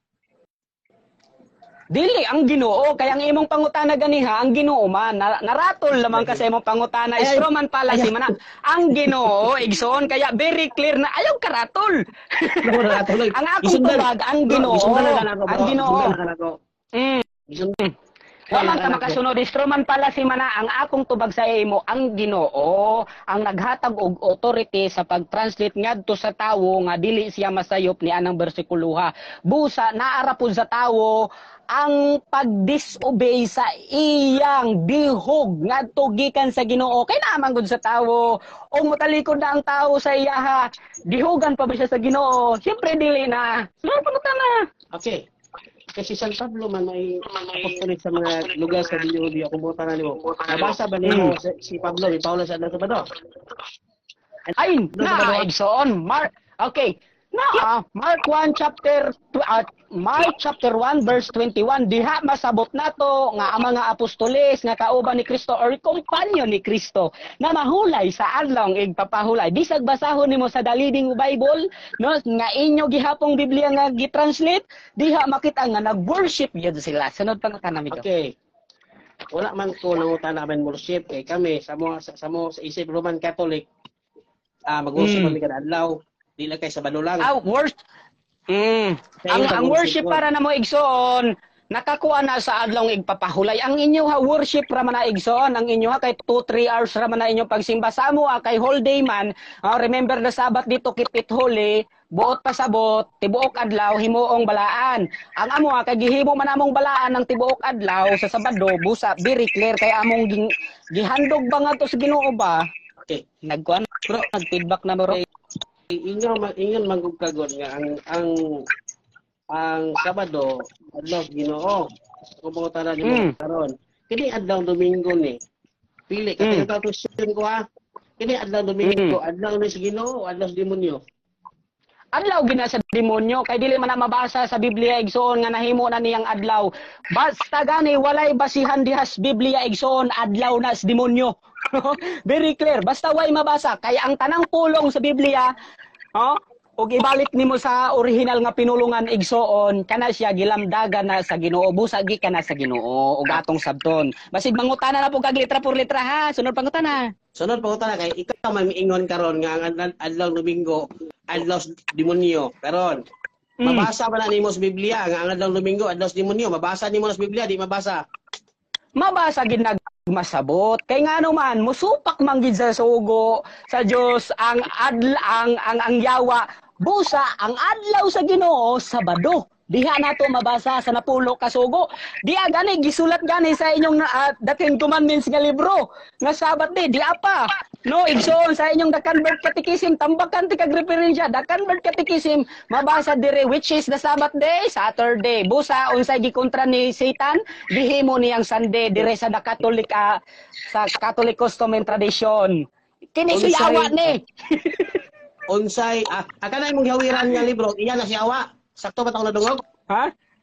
Dili ang Ginoo kaya ang imong pangutana ganiha ang Ginoo man na, naratol lamang ka sa imong pangutana istro man pala si mana ang Ginoo igsoon kaya very clear na ayaw karatol. Ang akong tubag ang Ginoo. Ang Ginoo. Mm. Waman ka makasunod istro man pala si mana ang akong tubag sa imo ang Ginoo ang naghatag og authority sa pag-translate ngadto sa tawo nga dili siya masayop ni anang bersikuloha. Busa naara pud sa tawo ang pag-disobey sa iyang bihog ngadto gikan sa Ginoo kay naman gud sa tawo o motalikod na ang tawo sa iyaha dihogan pa ba siya sa Ginoo siyempre dili na sunod pangutana. Okay. Kasi San Pablo man may apostolik sa mga lugar sa Diodi ako mo tanan nimo. Nabasa ba nimo si, si Pablo ni Paulo sa Sabado? Ay, na igsoon Mark. Okay. Na Mark one chapter uh, Mark chapter one verse twenty-one diha masabot nato nga ang mga apostoles nga kauban ni Kristo or kompanyo ni Kristo na mahulay sa adlaw ng igpapahulay bisag basahon nimo sa daliding Bible no nga inyo gihapong Biblia nga gitranslate diha makita nga nag-worship yun sila. Sunod pang tanami ko. Okay. Wala man ko nangutan namin worship kay kami sa mo sa, sa mo sa isip Roman Catholic ah mag-worship Mm. kami kada adlaw. Dili kay Sabado lang. Ah, worship. Mm. Ang ang worship para na mo igsoon nakakuha na sa adlaw ng igpapahulay. Ang inyo ha worship ra man na igsoon, ang inyo ha kay two to three hours ra man na inyo pagsimba sa amo kay whole day man. Uh, remember the Sabbath dito keep it holy. Buot pasabot, tibuok adlaw himuong balaan. Ang amo ha kay gihimo man among balaan ng tibuok adlaw sa Sabado, busa very clear kay among ging- gihandog ba nga to sa Ginoo ba? Okay. Nagkuan bro, nag-feedback na bro. Inyo ingon manggugkagon nga ang ang ang Sabado adlaw sa Ginoo. Kung mga tanan nimo Mm. karon. Kini adlaw Domingo ni. Pili ka Mm. mm. question ko ha. Kini adlaw Domingo, adlaw ni sa Ginoo o adlaw sa demonyo? Adlaw gina sa demonyo kay dili man na mabasa sa Biblia igsoon nga nahimo na niyang adlaw. Basta gani walay basihan dihas Biblia igsoon adlaw na sa demonyo. Very clear. Basta way mabasa kay ang tanang pulong sa Biblia, oh, ug ibalik nimo sa original nga pinulungan igsoon kana siya gilamdagan na sa Ginoo busa gi kana sa Ginoo ug atong sabton. Basid mangutana na po kag letra por letra ha. Sunod pangutana. Sunod pa ko tala kay ikaw may miingon karon nga ang adlaw- adlaw Domingo, adlaw sa demonyo. Karon, Mm. mabasa ba na nimo sa Biblia nga ang adlaw Domingo, adlaw sa demonyo? Mabasa nimo na sa Biblia, di mabasa. Mabasa gid nag masabot kay ngano man musupak man gid sa sugo sa Dios ang adla ang ang, ang yawa busa ang adlaw sa Ginoo Sabado diha nato mabasa sa napulo ka sugo diha gani gisulat gani sa inyong uh, the Ten Commandments nga libro nga Sabat day diha pa no igsoon sa inyong the Convert Catechism tambakan ti kag referensya the Convert Catechism mabasa dire which is the Sabbath day Saturday busa unsay gikontra ni Satan gihimo niyang Sunday dire sa the Catholic uh, sa Catholic custom and tradition kini Unsay- siyawa ni Unsay ah, aka na imong gawiran nga libro, iya na si Awa. Sakto ba taong nadungog? ha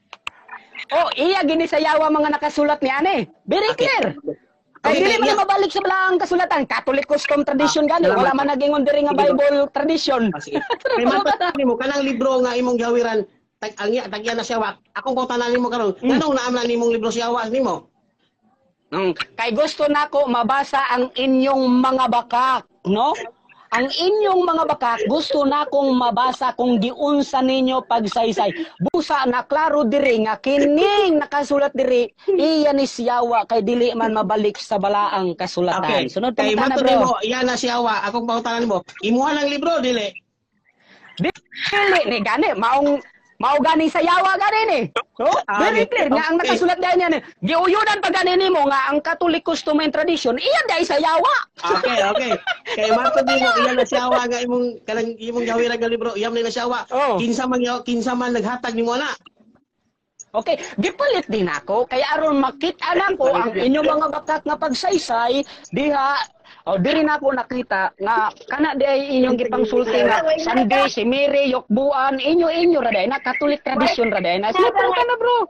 oh iya gini sa yawa mga nakasulat ni ane very Okay. clear. Ay, Okay, dili man yeah. na mabalik sa balaang kasulatan. Catholic custom tradition Ah, gani. salamat. Wala man nagingon diri nga Sige, Bible tradition. Ah, sige. Kay matapos nimo kanang libro nga imong gawiran tag ang iya tagya na si Awa. Akong pangutanan nimo karon, Hmm. nganong naam na nimong libro si Awa nimo? Mm. Kay gusto nako mabasa ang inyong mga bakak, no? Ang inyong mga bakak gusto nakong mabasa kung giunsa ninyo pagsaysay. Busa na klaro diri nga kining nakasulat diri iya ni siyawa kay dili man mabalik sa balaang kasulatan. Okay. Sunod Kay pangutana mato bro. nimo, iya na si Awa. Akong pangutanan nimo, imuha ng libro dili. Dili ni gani maong Mao gani sa yawa gani ni. No? Ah, Very okay. clear nga ang Okay. nakasulat diyan yan. Giuyudan pa gani nimo nga ang Catholic custom and tradition iya dai sa yawa. Okay, okay. Kay mato di mo iyan na siyawa nga imong kanang imong gawiran nga libro, iyam na siyawa. Oh. Kinsa man yaw- kinsa man naghatag nimo na. Okay, gipalit din ako kaya aron makita nako ang inyong mga bakat nga pagsaysay diha o diri na ako nakita nga kana di ay inyong gipangsulti nga Sunday si Mary Yokbuan inyo inyo ra day na Catholic tradition ra day na sila na bro.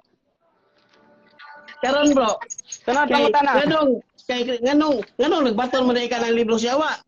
Karon bro, Tanang kay pangutana. nganong kay nganong nganong nagbaton man ka ng libro siyawa.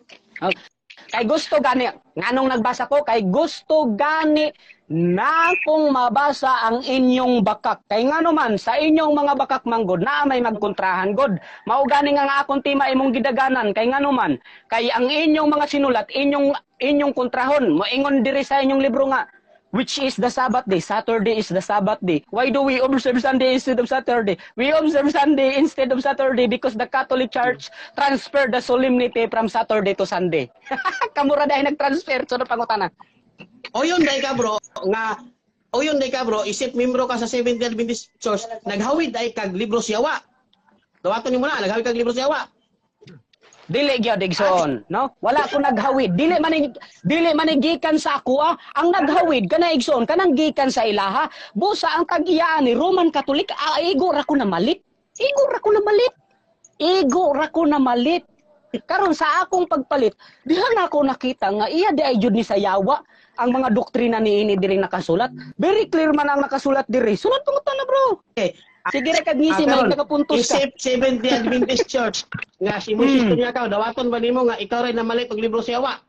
Kay gusto gani, nganong nagbasa ko, kay gusto gani na kung mabasa ang inyong bakak. Kay ngano man, sa inyong mga bakak manggod, na may magkontrahan god. Mao gani nga nga akong tima imong gidaganan, kay ngano man, kay ang inyong mga sinulat, inyong inyong kontrahon, moingon diri sa inyong libro nga, which is the Sabbath day. Saturday is the Sabbath day. Why do we observe Sunday instead of Saturday? We observe Sunday instead of Saturday because the Catholic Church transferred the solemnity from Saturday to Sunday. Kamura dahil nag-transfer. So, na pangutana. O yun day ka bro nga o yun day ka bro isip membro ka sa Seventh-day Adventist Church naghawid ay kag libro siyawa. Dawaton nimo na naghawid kag libro siyawa. Dili gyud igsoon, no? Wala ko naghawid. Dili man dili man gikan sa ako ah. Ang naghawid kana igsoon kanang gikan sa ilaha. Busa ang tag-iyaan ni Roman Catholic, ah, igo ra ko na malit. Igo ra ko na malit. Igo ra ko na malit. Karon sa akong pagpalit, diha na ako nakita nga iya di ay jud ni sayawa ang mga doktrina ni ini diri nakasulat. Very clear man ang nakasulat diri. Sunod pangutan na bro. Okay. Sige ra kag ngisi Ah, may karon, nagapuntos ka. Isip Seventh-day Adventist Church nga si Moses niya ka dawaton ba nimo nga ikaw rin na mali pag libro siyawa.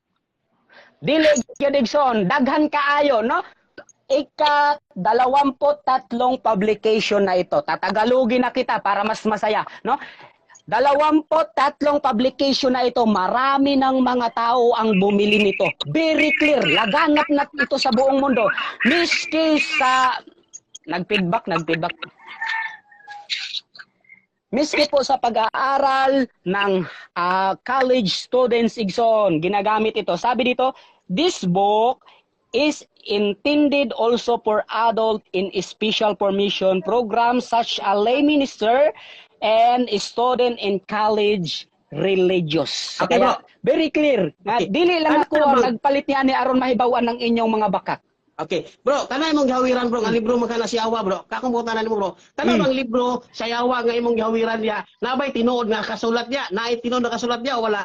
Dili gyud igsoon, daghan kaayo no. Ika dalawamput tatlong publication na ito. Tatagalogin na kita para mas masaya, no? Dalawamput tatlong publication na ito, marami ng mga tao ang bumili nito. Very clear, laganap na ito sa buong mundo. Miski sa nag-feedback, nag-feedback. Miski po sa pag-aaral ng uh, college students igsoon, ginagamit ito. Sabi dito, this book is intended also for adult in special formation programs such as lay minister and student in college religious. Okay, Kaya, bro. very clear. Nga, Okay. dili lang Ano, ako bro? ang nagpalit niya ni aron mahibawan ng inyong mga bakak. Okay. Bro, kana imong gawiran bro nga libro magkana siyawa bro. Kakong butan na nimo bro. Kana Hmm. bang libro siyawa nga imong gawiran niya nabay tinuod nga kasulat niya? Naay tinuod nga kasulat niya o wala?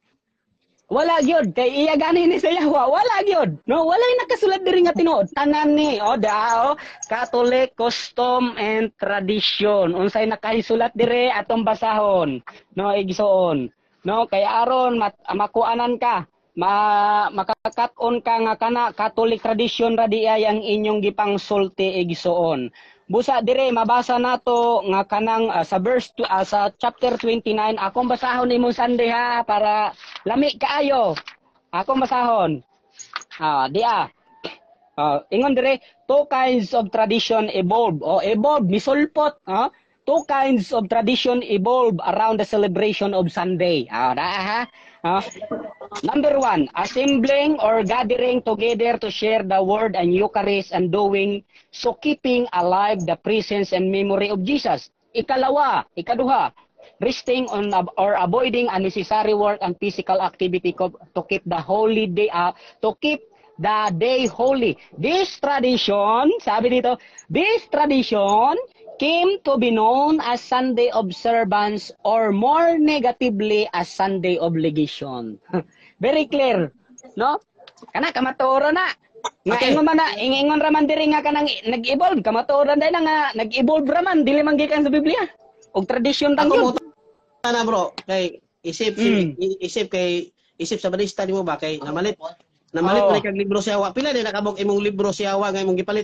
Wala gyud kay iya gani ni sa Yawa, wala gyud. No, wala nakasulat diri nga tinuod. Tanan ni o da o Catholic custom and tradition. Unsay nakahisulat diri atong basahon. No, igsoon. No, kay aron mat, makuanan ka. Ma makakaton ka nga kana Catholic tradition ra di ay ang inyong gipangsulti igsoon. Busa dire mabasa nato nga kanang uh, sa verse two, uh, sa chapter twenty-nine akong basahon nimo Sunday ha para lami kaayo. Akong basahon. Ah, di ah. Uh, ingon dire two kinds of tradition evolve o evolve misulpot ha. Two kinds of tradition evolve around the celebration of Sunday. Ah, da ha. Ah. Number one, assembling or gathering together to share the word and Eucharist and doing so keeping alive the presence and memory of Jesus. Ikalawa, ikaduha, resting on ab- or avoiding unnecessary work and physical activity co- to keep the holy day uh, to keep the day holy. This tradition, sabi dito, this tradition came to be known as Sunday observance or more negatively as Sunday obligation. Very clear, no? Kana kamatoro na. Nga Okay. ingon man na, ingon ra man diri nga kanang nag-evolve, kamatuoran dai na nga nag-evolve ra man dili man gikan sa Biblia. Og tradisyon tang Ako yun. mo na bro kay isip Mm. i- isip kay isip sa balista nimo ba kay namalit namalit Oo. man kag libro siyawa. Pila din nakabog imong libro siyawa nga imong gipalit?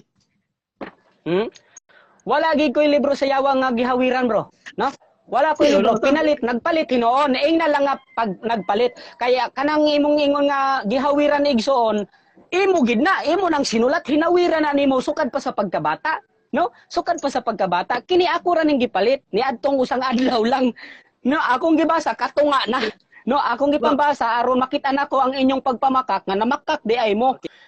Hmm? Wala gid ko'y libro sa yawa nga gihawiran, bro. No? Wala ko'y libro. Pinalit, nagpalit hinoon. Ing na lang nga pag nagpalit. Kaya kanang imong ingon nga gihawiran igsoon, imo gid na, imo nang sinulat, hinawiran na nimo sukad pa sa pagkabata. No? Sukad pa sa pagkabata. Kini ako ra ning gipalit. Ni adtong usang adlaw lang. No, akong gibasa katunga na. No, akong gipambasa aron makita nako ang inyong pagpamakak nga namakak di ay mo.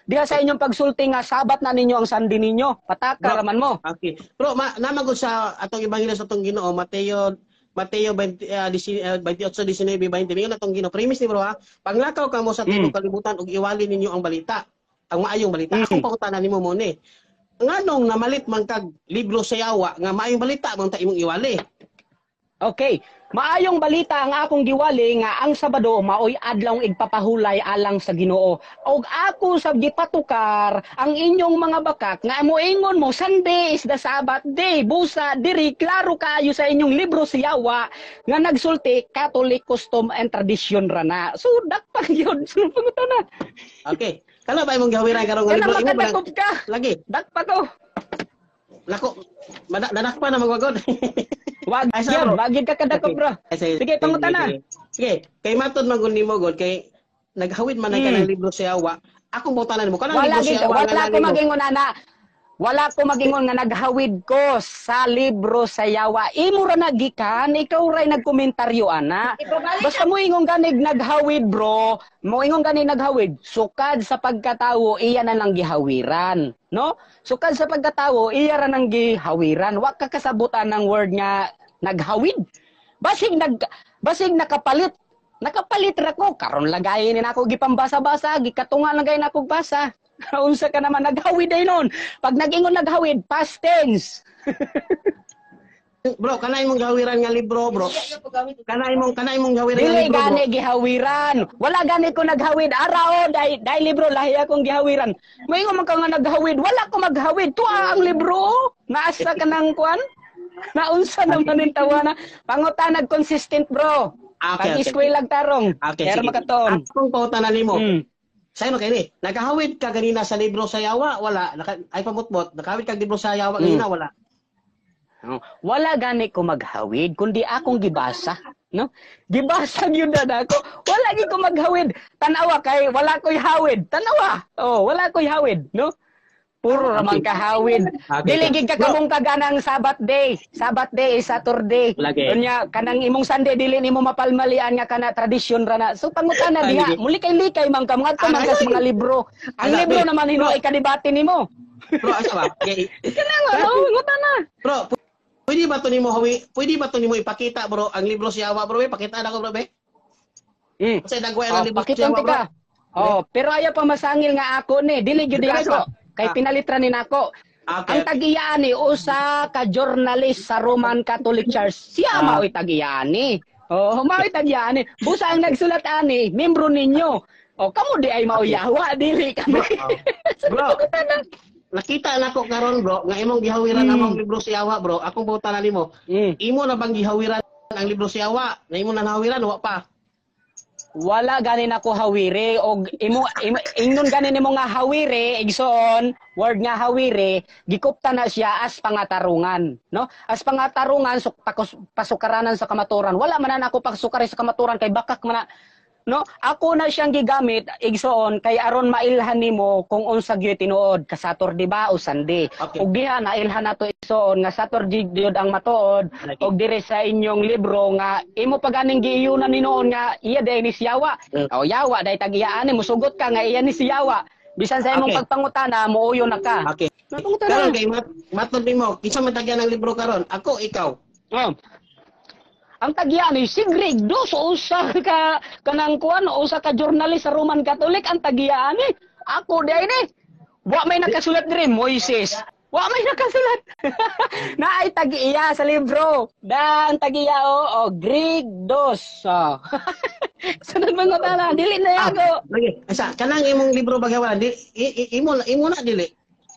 Diha sa inyong pagsulti nga sabat na ninyo ang sandi ninyo. Pataka Bro, raman mo. Okay. Bro, ma namagod sa atong ebanghelyo sa atong Ginoo, Mateo Mateo twenty, uh, twenty-eight, nineteen, twenty. Mingon atong Ginoo. Premise ni bro ha. Panglakaw ka mo sa tibok Mm. kalibutan ug iwali ninyo ang balita. Ang maayong balita. Mm. Akong pangutanan nimo mo ni. Nganong namalit man kag libro sa yawa nga maayong balita man ta imong iwali? Okay. Maayong balita ang akong giwali nga ang Sabado maoy adlaw igpapahulay alang sa Ginoo. Og ako sa gipatukar ang inyong mga bakak nga moingon mo Sunday is the Sabbath day. Busa diri klaro kaayo sa inyong libro sa Yawa nga nagsulti Catholic custom and tradition ra na. So dakpak yun. So pangutana. Okay. Kala ba imong gawiran karong nga Kana libro imo ba makadakop ka. lagi? Dakpak ko. Lako. Dadak pa na magwagod. Wag Ay, sorry, yan. bro. Wagid ka kadakop bro. Sige, Sige, pangutana. Sige, sige. Kay matod man gud nimo god kay naghawid man ay Mm. kanang libro sa yawa. Akong botanan mo kanang Wala libro sa gid, yawa. wala ko magingon ana. Wala ko magingon nga naghawid ko sa libro sa Yawa. Imo ra nagikan, ikaw ray nagkomentaryo ana. Basta mo ingon ganig naghawid bro, mo ingon ganig naghawid, sukad sa pagkatawo iya na nang gihawiran, no? Sukad sa pagkatawo iya ra nang gihawiran. Wa ka kasabutan ng word nga naghawid. Basig nag basig nakapalit. Nakapalit ra ko karon lagayin ni nako gipambasa-basa, gikatungan lang gay nako basa. Unsa ka naman naghawid ay noon. Pag nag-ingon naghawid, past tense. Bro, kanay mong gawiran nga libro, bro. Kanay mong kanay mong gawiran nga Dili libro, bro. gani gihawiran. Wala gani ko naghawid. Arao dai dai libro lahi akong gihawiran. Moingon man ka nga naghawid, wala ko maghawid. Tuwa ang libro. Naasa ka nang kwan? Naunsa naman yung tawana. Pangutanag consistent, bro. Okay, okay. Pag-eskwela tarong. Okay, Pero sige. makaton. Akong pautanan nimo. Hmm. Sa'yo no kay ni. Nagahawid ka ganina sa libro sa yawa, wala. Naka, ay pamutbot. Nakahawid ka libro sa yawa ganina, Hmm. wala. Oh, wala gani ko maghawid kundi akong gibasa, no? Gibasa gyud na ako. Wala gyud ko maghawid. Tanawa kay wala ko'y hawid. Tanawa. Oh, wala ko'y hawid, no? Puro raman ka hawid. Okay. Dili gid ka kamong kaganang Sabbath day. Sabbath day is Saturday. Lagi. Unya kanang imong Sunday dili nimo mapalmalian nga kana tradisyon ra na. So pangutana Ay, diha, lagi. muli kay likay man ka mga man Ay, ka sa ay. mga libro. Ang Ala, libro be. naman hino Bro. ikadibati nimo. Bro, asa ba? Okay. Kana nga, no, ngutana. Bro, pu- pwede ba to nimo hawi? Pwede ba to nimo ipakita, bro, ang libro sa yawa, bro? Eh, pakita na ko, bro, be. Mm. Kasi dagway Oh, ang libro sa pakitang yawa, bro. tika. Oh, pero ayaw pa masangil nga ako ni. Dili gyud Dili ako. ako. Kay Ah. pinalitran ni nako. Okay. Ang tagiyaan ni usa ka journalist sa Roman Catholic Church. Siya Ah. mao'y tagiyaan ni. Oh, mao'y tagiyaan ni. Busa ang nagsulat ani, membro ninyo. Oh, kamo di ay mao'y yawa dili kami. Bro, nakita na ko karon, bro, nga imong gihawiran Hmm. among libro sa yawa, bro. Akong pautanan nimo. Mm. Imo na bang gihawiran ang libro sa yawa? Na imo na nahawiran, wa pa. Wala ganin ako hawiri og imo, imo ingnon ganin nimo nga hawiri igsoon word nga hawiri gikupta na siya as pangatarungan no as pangatarungan so pakos- pasukaranan sa kamaturan wala man na ako pasukari sa kamaturan kay bakak man na no ako na siyang gigamit igsoon kay aron mailhan nimo kung unsa gyud tinuod ka Saturday ba o Sunday Okay. ug diha nailhan nato igsoon nga Saturday gyud ang matuod Lagi. og dire sa inyong libro nga imo paganing giiyunan ni noon nga iya day ni siyawa Mm. o yawa day tagiyaan mo sugot ka nga iya ni siyawa bisan sa imong Okay. pagpangutana muuyo na ka Okay. Napangutana. Karon kay mat matod nimo, kinsa man tagyan ang libro karon? Ako, ikaw. Oh. Ang tagyan ni Sigrid dos usa ka kanang kuan usa ka journalist sa Roman Catholic ang tagyan ni. Ako day ni. Wa may nakasulat diri Moises. Wa may nakasulat. Naay tagiya sa libro. Dan tagiya o oh, Greek dos. Oh. Sunod mga tala, dili na Ah, ako. lagi. Asa kanang imong libro bagawan, di i- i- imo na imo na dili.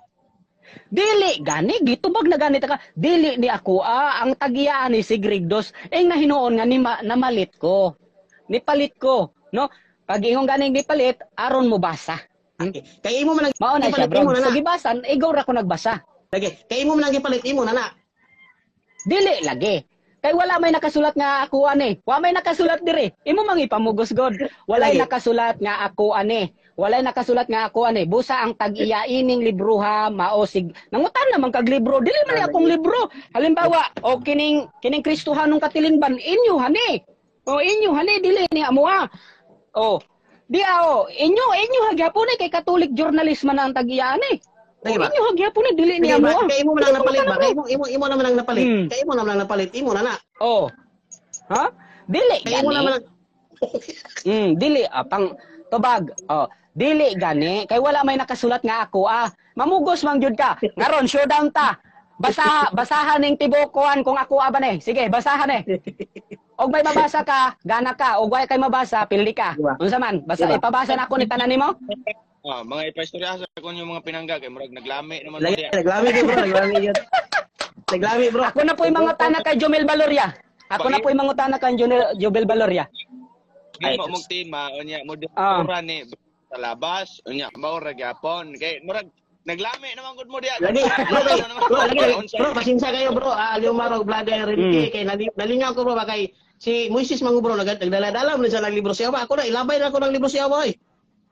Dili gani gitubag na ganit ka. Dili ni ako ah ang tagiyaan ni Sigrid dos eh nga hinuon nga ni ma- namalit ko. Nipalit ko, no? Pag ingong ganing nipalit, aron mo basa. Okay. Kay imo man nag Mao na siya, gipalit, imo bro. na Sa na. gibasan, igaw ra ko nagbasa. Lagi. Kay imo man nang gipalit, imo na na. Dili lagi. Kay wala may nakasulat nga ako ani. Wa may nakasulat diri. Imo mang ipamugos god. Walay Lagi. nakasulat nga ako ani. Walay nakasulat nga ako ani. Busa ang tag-iya ining libro ha maosig. Nangutan naman kag libro. Dili man ni akong libro. Halimbawa, o kining kining Kristohanong katilingban inyo hani. O inyo hani dili ni amo ha. O Di ao, inyo inyo hagyapon ni kay Catholic journalist man ang tag-iyaan eh. Lagi ba? Inyo hagyapon ni dili niya Sige, mo. ba? Kaya imo man lang napalit ba? Kaya imo imo imo naman lang napalit. Hmm. Kaya imo naman lang napalit. Imo na na. Oh. Ha? Dili Kaya imo gani. naman lang. Mm, dili ah, pang tubag. Oh, dili gani kay wala may nakasulat nga ako ah. Mamugos man gyud ka. Ngaron sure down ta. Basa basahan ning tibukuan kung ako aba ni. Sige, basahan eh. Og may mabasa ka, gana ka. Og way kay mabasa, pildi ka. Diba? Unsa man? Basa Diba? ipabasa na ako ni tanan nimo. Ah, mga ipaistorya sa kun yung mga pinangga kay murag naglami naman mo Lagi diya. naglami gyud bro, naglami gyud. Naglami bro. Ako na po'y mga tana kay Jomel Valoria. Ako na po'y mga tana kay Jomel Jomel Valoria. Di mo mong tema unya mo Ah. dira ni sa labas unya mao ra gyapon kay murag naglami naman gud mo diya. Lagi, bro, bro, lagi, lagi. Unsay- Bro, pasensya kayo bro. Ah, Aliw Marog, vlogger, Ricky, kay nali- nalingaw ko bro ba kay si Moises Mango bro, nagad- nagdala-dala mo na siya ng libro siya ba? Ako na, ilabay na ako ng libro siya ba eh.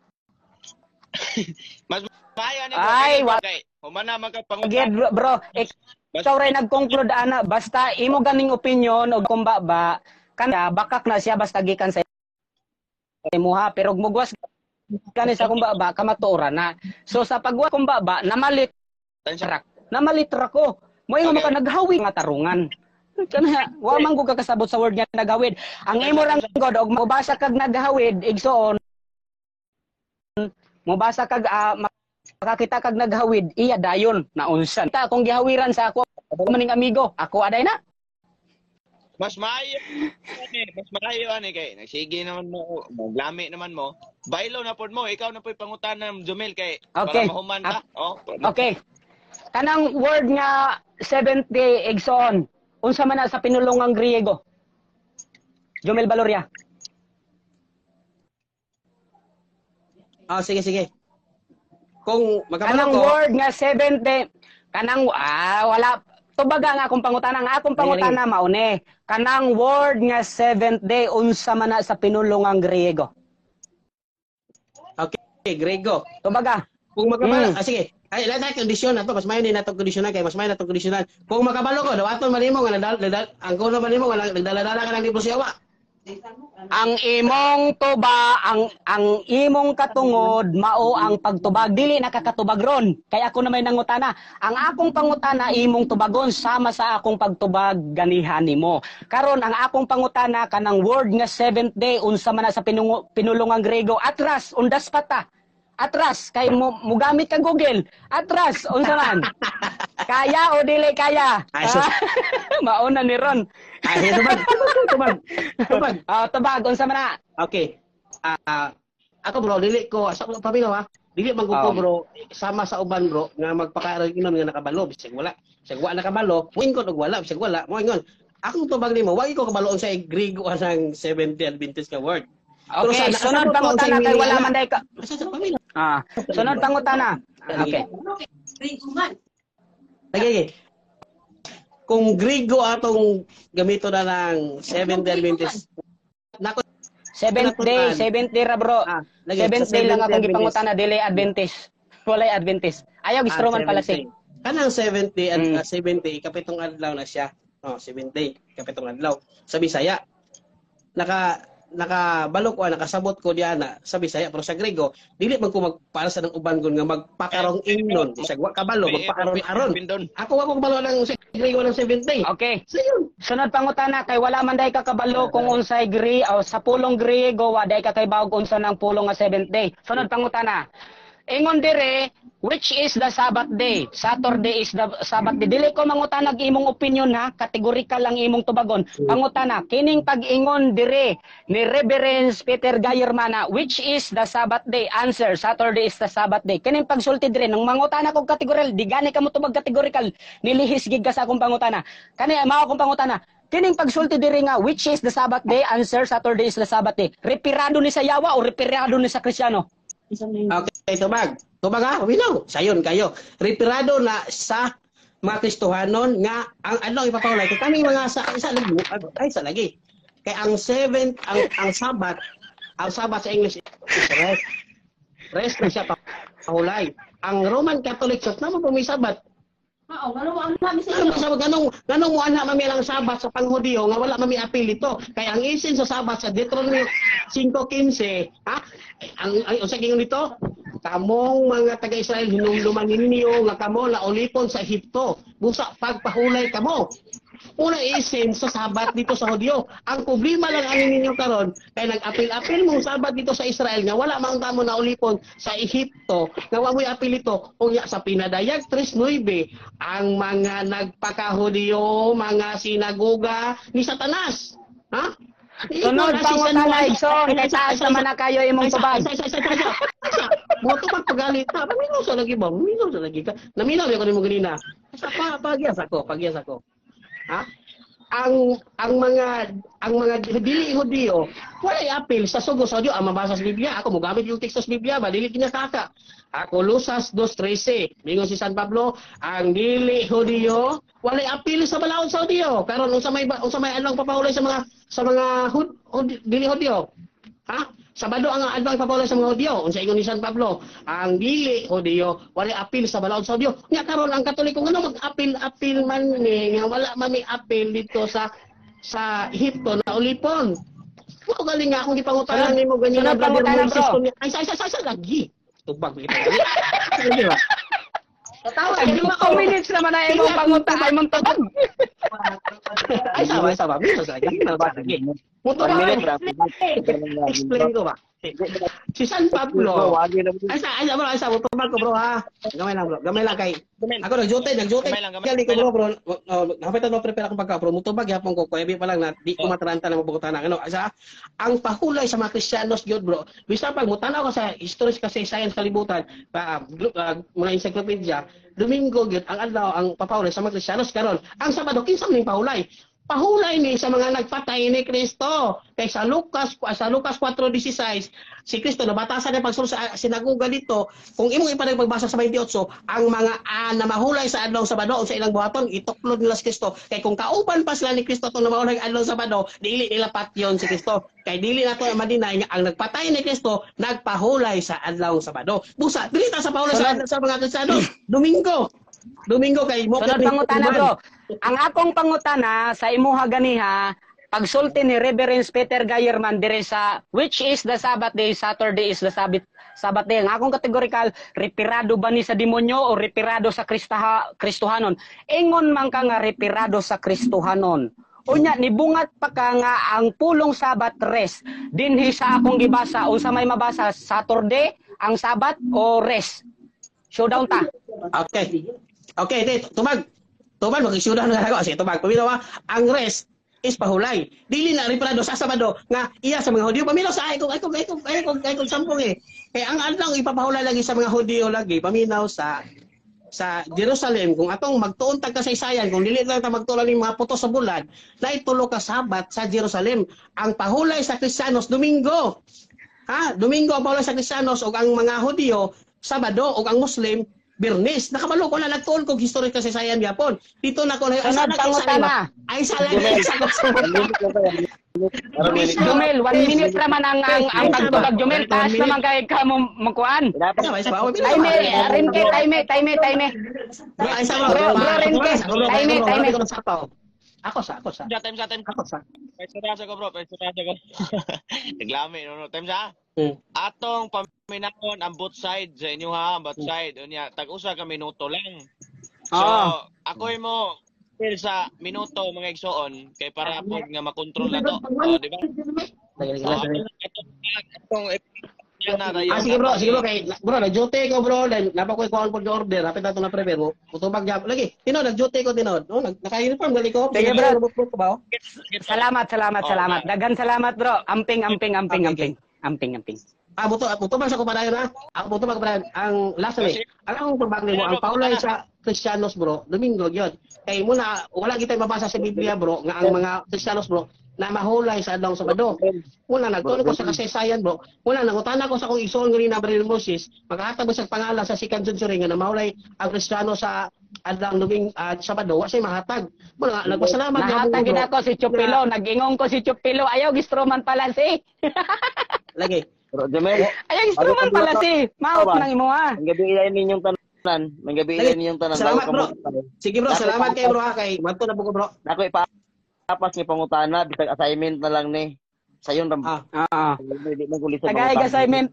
Mas maayo ni Ay, wa- kay humana man ka Gid pangutan. bro, bro, ik- ikaw ray nag-conclude ana basta imo ganing opinion og kumba ba kana bakak na siya basta gikan sa imuha pero ug mugwas kani sa kumba ba kamatuoran na. So sa pagwa kumba ba namalit Tansya. rak. Namalit ra ko. Mo ingon Okay. ka naghawi nga tarungan. Kana wa man ko kakasabot sa word nga naghawid. Ang imo rang god og mabasa kag naghawid igsoon mabasa kag ah, makakita kag naghawid iya dayon na unsan. Ta kung gihawiran sa ako maning amigo, ako aday na. Mas maayo ani, mas maayo ani kay nagsige naman mo, maglami naman mo. Baylo na pod mo, ikaw na po'y pangutan ng Jumel kay Okay. para mahuman ka. Oh. Okay. Kanang word nga seventh day igsoon. Unsa man na sa pinulungang Griego? Jomel Valoria. Ah, sige, sige. Kung magkabalo Kanang ko, word nga seventh day, kanang ah wala tubaga nga akong pangutana nga akong pangutana maune. Kanang word nga seventh day unsa man na sa pinulungang Griego? okay, Grego. Tubaga. Kung magkabalo, Mm. ah sige. Ay, lahat na kondisyon na to, mas mayon din na to kondisyonan kay mas mayon na to kondisyonan. Kung makabalo ko, dawaton man nimo nga nadal, nadal, ang kuno man nimo nga nagdala-dala ka ng libro siya wa. Ang imong tuba, ang ang imong katungod mao ang pagtubag dili nakakatubag ron. Kaya ako na may nangutana. Ang akong pangutana imong tubagon sama sa akong pagtubag ganihan nimo. Karon ang akong pangutana kanang word nga seventh day unsa man na sa pinungo, pinulungang Grego atras undas pata. Atras kay mo mugamit ka Google. Atras unsa man? Kaya o dili kaya? Ay, sus. Mauna ni Ron. Ay, tubag, tubag, tubag. Tubag. Ah, tubag unsa man na? Okay. Ah, ako bro, dili ko sa pamilya ha. Dili man ko ko Um. bro sama sa uban bro nga magpakaroon inom nga nakabalo bisag wala. Bisag wa nakabalo, muin ko og wala bisag wala. Mo ingon. Akong tubag nimo, wa ko kabalo sa Griego asang seventy Adventist ka word. Pero Okay, sa- sunod sa- pangutana sa- kay wala sa- man day ka. Basta sa pamilya. Ah, sunod pangutana. Okay. Lagi, lagi. Kung Griego atong gamito na ng seventy Adventist. Nako, Seventh day, seventh day ra bro. ah, lagi, Seventh sa day lang Seventh-day akong Adventist. gipangutana, dili Adventist. Walay Adventist. Ayaw gistroman pala si. Kanang seventy at Mm. uh, seventy kapitong adlaw na siya. Oh, seventy kapitong adlaw. Sa Bisaya. Naka nakabalo ko nakasabot ko diyan na sa Bisaya pero sa Grego dili man ko magpara sa ng uban gon nga magpakarong ingnon bisag wa kabalo magpaaron-aron. Pindon. Ako wa ko kabalo ng sa Grego ng seventy. Okay. So yun. Sunod pangutana kay wala man day kakabalo kung unsay gri o sa pulong Griego wa day ka kay bawog unsa ng pulong nga seventh day. Sunod pangutana. Ingon dire, which is the Sabbath day? Saturday is the Sabbath day. Dili ko mangutanag imong opinion ha, kategorikal lang imong tubagon. Pangutana, kining pag-ingon dire ni Reverend Peter Gayermana, which is the Sabbath day? Answer, Saturday is the Sabbath day. Kining pagsulti dire nang mangutana kog kategorikal, di gani ka mo tubag kategorikal, nilihis gid ka sa akong pangutana. Kani mao akong pangutana. Kining pagsulti diri nga which is the Sabbath day? Answer, Saturday is the Sabbath day. Repirado ni sa Yawa o repirado ni sa Kristiyano? Okay, tubag. Tubag ha, bilaw. Sayon kayo. Retirado na sa mga Kristohanon nga ang ano ipapahulay kay kami mga sa isa lagi ay sa lagi. Kay ang seventh ang ang Sabat, ang Sabat sa English is rest. Rest na siya pahulay. Ang Roman Catholic Church naman po may Sabat. Oo, ganun mo ang namin sa Ano sa ganong ganong mo ana mami lang sabat sa panghudiyo nga wala mami apil ito. Kaya ang isin sa sabat sa Deuteronomy five fifteen, ha? Ang ang usa gingon dito, kamong mga taga-Israel hinumduman ninyo nga kamo naulipon sa Ehipto. Busa pagpahulay kamo. Una isin sa sabat dito sa Hudyo. Ang problema lang ani ninyo karon kay nag-apil-apil mo sabat dito sa Israel nga wala man kamo naulipon sa Ehipto nga wa mo'y apil ito unya sa pinadayag three nine ang mga nagpakahudyo, mga sinagoga ni Satanas. Ha? Sunod pangutana igsoon kay taas naman na kayo imong tubag. Moto pagpagalita, paminaw sa lagi ba? Paminaw sa lagi ka. Naminaw ko nimo ganina. Sa pa pagyas ako, pagyas ako. Ha? Ang ang mga ang mga dili Hudiyo wala apil sa sugo sa Diyo ang mabasa sa Biblia. Ako mo gamit yung teksto sa Biblia ba dili kinakaka. Ako Lusas two thirteen. Mingon si San Pablo, ang dili Hudiyo wala apil sa balaod sa Hudiyo. Karon unsa may unsa may anong papahulay sa mga sa mga hud, hud, dili Hudiyo. Ha? Sabado ang adlaw ipapawala sa mga Hudiyo. Unsa ingon ni San Pablo, ang dili Hudiyo wala apil sa balaod sa Hudiyo. Nya karon ang Katoliko ngano mag-apil-apil man ni nga wala man may apil dito sa sa Ehipto na ulipon. Ko galing nga akong gipangutanan nimo ganyan Sunod pangutana, bro. Ay sa sa sa sa lagi. Tubag kita. Di ba? Tatawa Ay, two minutes naman na imong pangutana, imong tubag. Ay sama sama bisa sa lagi. Lagi. Moto ba? Explain ko ba? Si San Pablo. Ay sa ay sa bro, ay sa moto ko bro ha. Gamay lang bro. Gamay lang kay. Ako nag-jote, nag-jote. Gamay lang, gamay Gali ko bro bro. Hapitan mo prepare akong pagka bro. Moto bag yapon ko kuya pa lang na di ko mataranta na mabukutan ano. Asa ang pahulay sa mga Kristiyanos gyud bro. Bisa pag mutanaw ka sa history kasi science kalibutan pa mula encyclopedia. Domingo gyud ang adlaw ang papahulay sa mga Kristiyanos karon. Ang Sabado kinsa man pahulay? Pahulay ni sa mga nagpatay ni Kristo. Kay sa Lucas sa Lucas four sixteen, si Kristo nabatasan ng pagsulod sa sinagoga dito. Kung imong ipagbasa sa twenty-eight, ang mga ah, na mahulay sa adlaw Sabado sa ilang buhaton ituklod nila si Kristo. Kay kung kauban pa sila ni Kristo tong mahulay adlaw Sabado, dili nila patyon si Kristo. Kay dili nato madinay nga ang nagpatay ni Kristo nagpahulay sa adlaw Sabado. Busa dili ta sa pahulay sa, sa mga Kristiyano. Domingo. Domingo kay mo. Sunod pangutana bro. Ang akong pangutana sa imuha ganiha, pagsulti ni Reverend Peter Gayerman dire sa which is the Sabbath day, Saturday is the Sabbath Sabbath day. Ang akong kategorikal, retirado ba ni sa demonyo o retirado sa Kristaha, Kristohanon? Ingon man ka nga retirado sa Kristohanon. Unya nibungat pa ka nga ang pulong Sabbath rest. Dinhi sa akong gibasa unsa may mabasa Saturday ang Sabbath o rest. Showdown ta. Okay. Okay, di, tumag. Tumag, mag-isyudan nga ako. Sige, tumag. Paminaw ang rest is pahulay. Dili na reparado sa Sabado nga iya sa mga Hudiyo. Paminaw sa ay kung ay kung ay kung ay kung ay kung sampung eh. Kaya ang adlaw ipapahulay lagi sa mga Hudiyo lagi. Paminaw sa sa Jerusalem kung atong magtuon tag kasaysayan kung dili lang ta magtuon ni mga puto sa bulan na itulo ka Sabat sa Jerusalem. Ang pahulay sa Kristiyanos Domingo. Ha? Domingo ang pahulay sa Kristiyanos ug ang mga Hudiyo Sabado ug ang Muslim Bernes, nakabalo ko na nagtuon kog history kasi sayan yapon. Dito na ko na Sunod pangutana. Ay sa lang sa Jumel, one minute naman ang ang, ang pagtubag Jumel. Taas naman kay kamo magkuan. Time, rimke, time, time, time. Ay sa Bro, bro, rimke. Time, time. Ako sa, ako sa. Ja, time sa time. Ako sa. Pagsurasa ko bro, pagsurasa ko. Naglami no, no. Time sa. Hmm. Atong paminahon ang both side sa inyo ha, both side. Unya, tag-usa ka minuto lang. So, Ah. ako mo feel sa minuto mga igsoon kay para po nga makontrol na to. Oh, di ba? So, atong Ah, sige bro, sige bro kay bro nagjote ko bro, then napakoy ko on the order, napit na to na prepare mo. Utubag jab lagi. Tinod nagjote ko tinod. Oh, naka-uniform gali ko. Sige, bro. Ko ba? Salamat, salamat, Oh, salamat. na- Dagan salamat bro. Amping, amping, amping, Okay, amping. Amping, amping. Ah, buto, buto ba sa kumadayon ha? Ako buto ba kumadayon ang last week. Ang akong pagbago mo ang paulay sa Kristiyanos bro, Domingo gyud. Kay muna wala kita mabasa sa Biblia bro nga ang mga Kristiyanos bro na mahulay sa adlaw Sabado. Muna nagtuon ko sa kasaysayan bro. Muna nangutana ko sa akong igsoon nga ni Brother Moses, maghatag sa pangalan sa second century nga na mahulay ang Kristiyano sa adlaw Domingo at Sabado, wa siya mahatag. Muna nagpasalamat Nahatag gid ako si Chupilo, nagingong ko si Chupilo. Ayaw gistroman pala si. Lagi. Bro Jamel, Ayaw gistroman pala si. Maot nang imo ha. ang gabi ilayin ninyong tanong. tanan, may gabi Dali. ilan yung tanan. Salamat, Bago bro. ka mo- Sige bro, Dako, salamat pa- kay bro ha kay Mato na po ko bro. Nako ipapas ni pangutana, bisag assignment na lang ni. Sayon ram. Ah, Ah, Hindi mo gulit sa tagay assignment.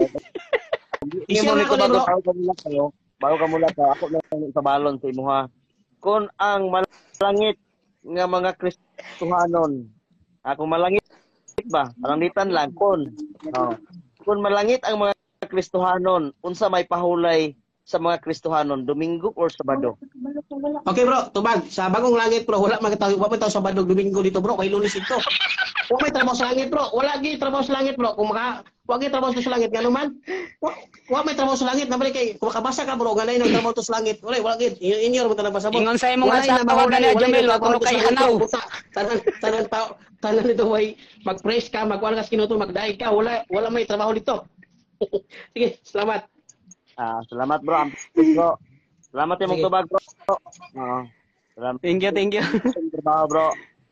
Hindi I-share mo na ko nito ni bro. bago bago ka mula kayo. Bago ka mula ka, ako na lang sa balon sa imuha. Kung ang malangit nga mga Kristohanon, ako malangit ba? Malangitan lang kun. Oh. Kung malangit ang mga Kristohanon, unsa may pahulay sa mga Kristohanon, Domingo or Sabado? Okay bro, tubag. Sa bagong langit bro, wala magtaw, wala magtaw sa Badog Domingo dito bro, kay Lunes ito. Kung may trabaho sa langit bro, wala gi trabaho sa langit bro. Kung maka wala gi trabaho sa langit ngano man. wa- Wala may trabaho sa langit, nabalik kay kung makabasa ka bro, ganay nang trabaho to sa langit. Wala, wala gi. Inyo mo tanang pasabot. Ingon sa imong Walay na asawa mahulay, gani walay Jomel, na wa kuno trabaho to kay sa langit, hanaw. bro. Buta. Tanan tanan pa tanan nito way mag-praise ka, magwala ka kinuto, magdaig ka, wala wala may trabaho dito. Sige, salamat. Ah, salamat bro. Ampis, bro. Salamat yung Sige. tubag bro. Oo. Salamat Thank you, thank you. sa trabaho bro.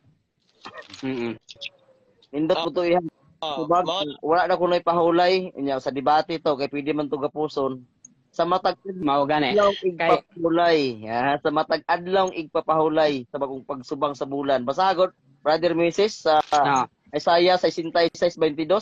Mm-mm. Indot po to ihan. Oh, Tubag, mao wala na kuno ipahulay. Inya sa debate to kay pwede man to gapuson. Sa matag Mao gani. adlaw Kay igpapahulay. Ya, sa matag adlaw igpapahulay sa bagong pagsubang sa bulan. Basagot, Brother Missus sa ah, Isaiah sixty-six twenty-two.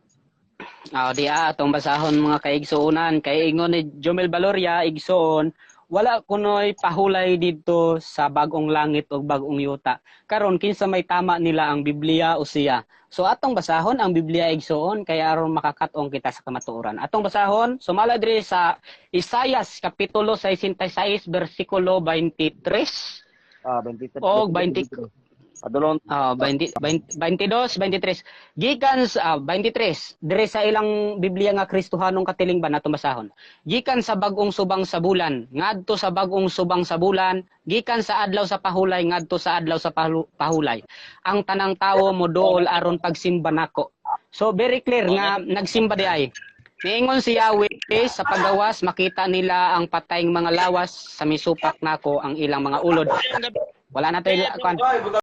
ah, di ah, atong basahon mga kaigsuonan kay ingon ni Jomel Valoria igsoon wala kunoy pahulay didto sa bagong langit o bagong yuta. Karon kinsa may tama nila ang Biblia o siya. So atong basahon ang Biblia igsoon kaya aron makakatong kita sa kamatuoran. Atong basahon sumala diri sa Isaias kapitulo sixty-six bersikulo twenty-three Ah, twenty-three. o twenty Adulon Ah, twenty, twenty, twenty-two, twenty-three. Gikan sa ah, twenty-three, dire sa ilang Biblia nga Kristohanong katiling ba natong basahon. Gikan sa bagong subang sa bulan, ngadto sa bagong subang sa bulan, gikan sa adlaw sa pahulay ngadto sa adlaw sa pahu- pahulay. Ang tanang tawo moduol aron pagsimba nako. So very clear nga nagsimba di ay. Niingon si Yahweh sa pagawas makita nila ang patayng mga lawas sa misupak nako ang ilang mga ulod. Wala na tayo kan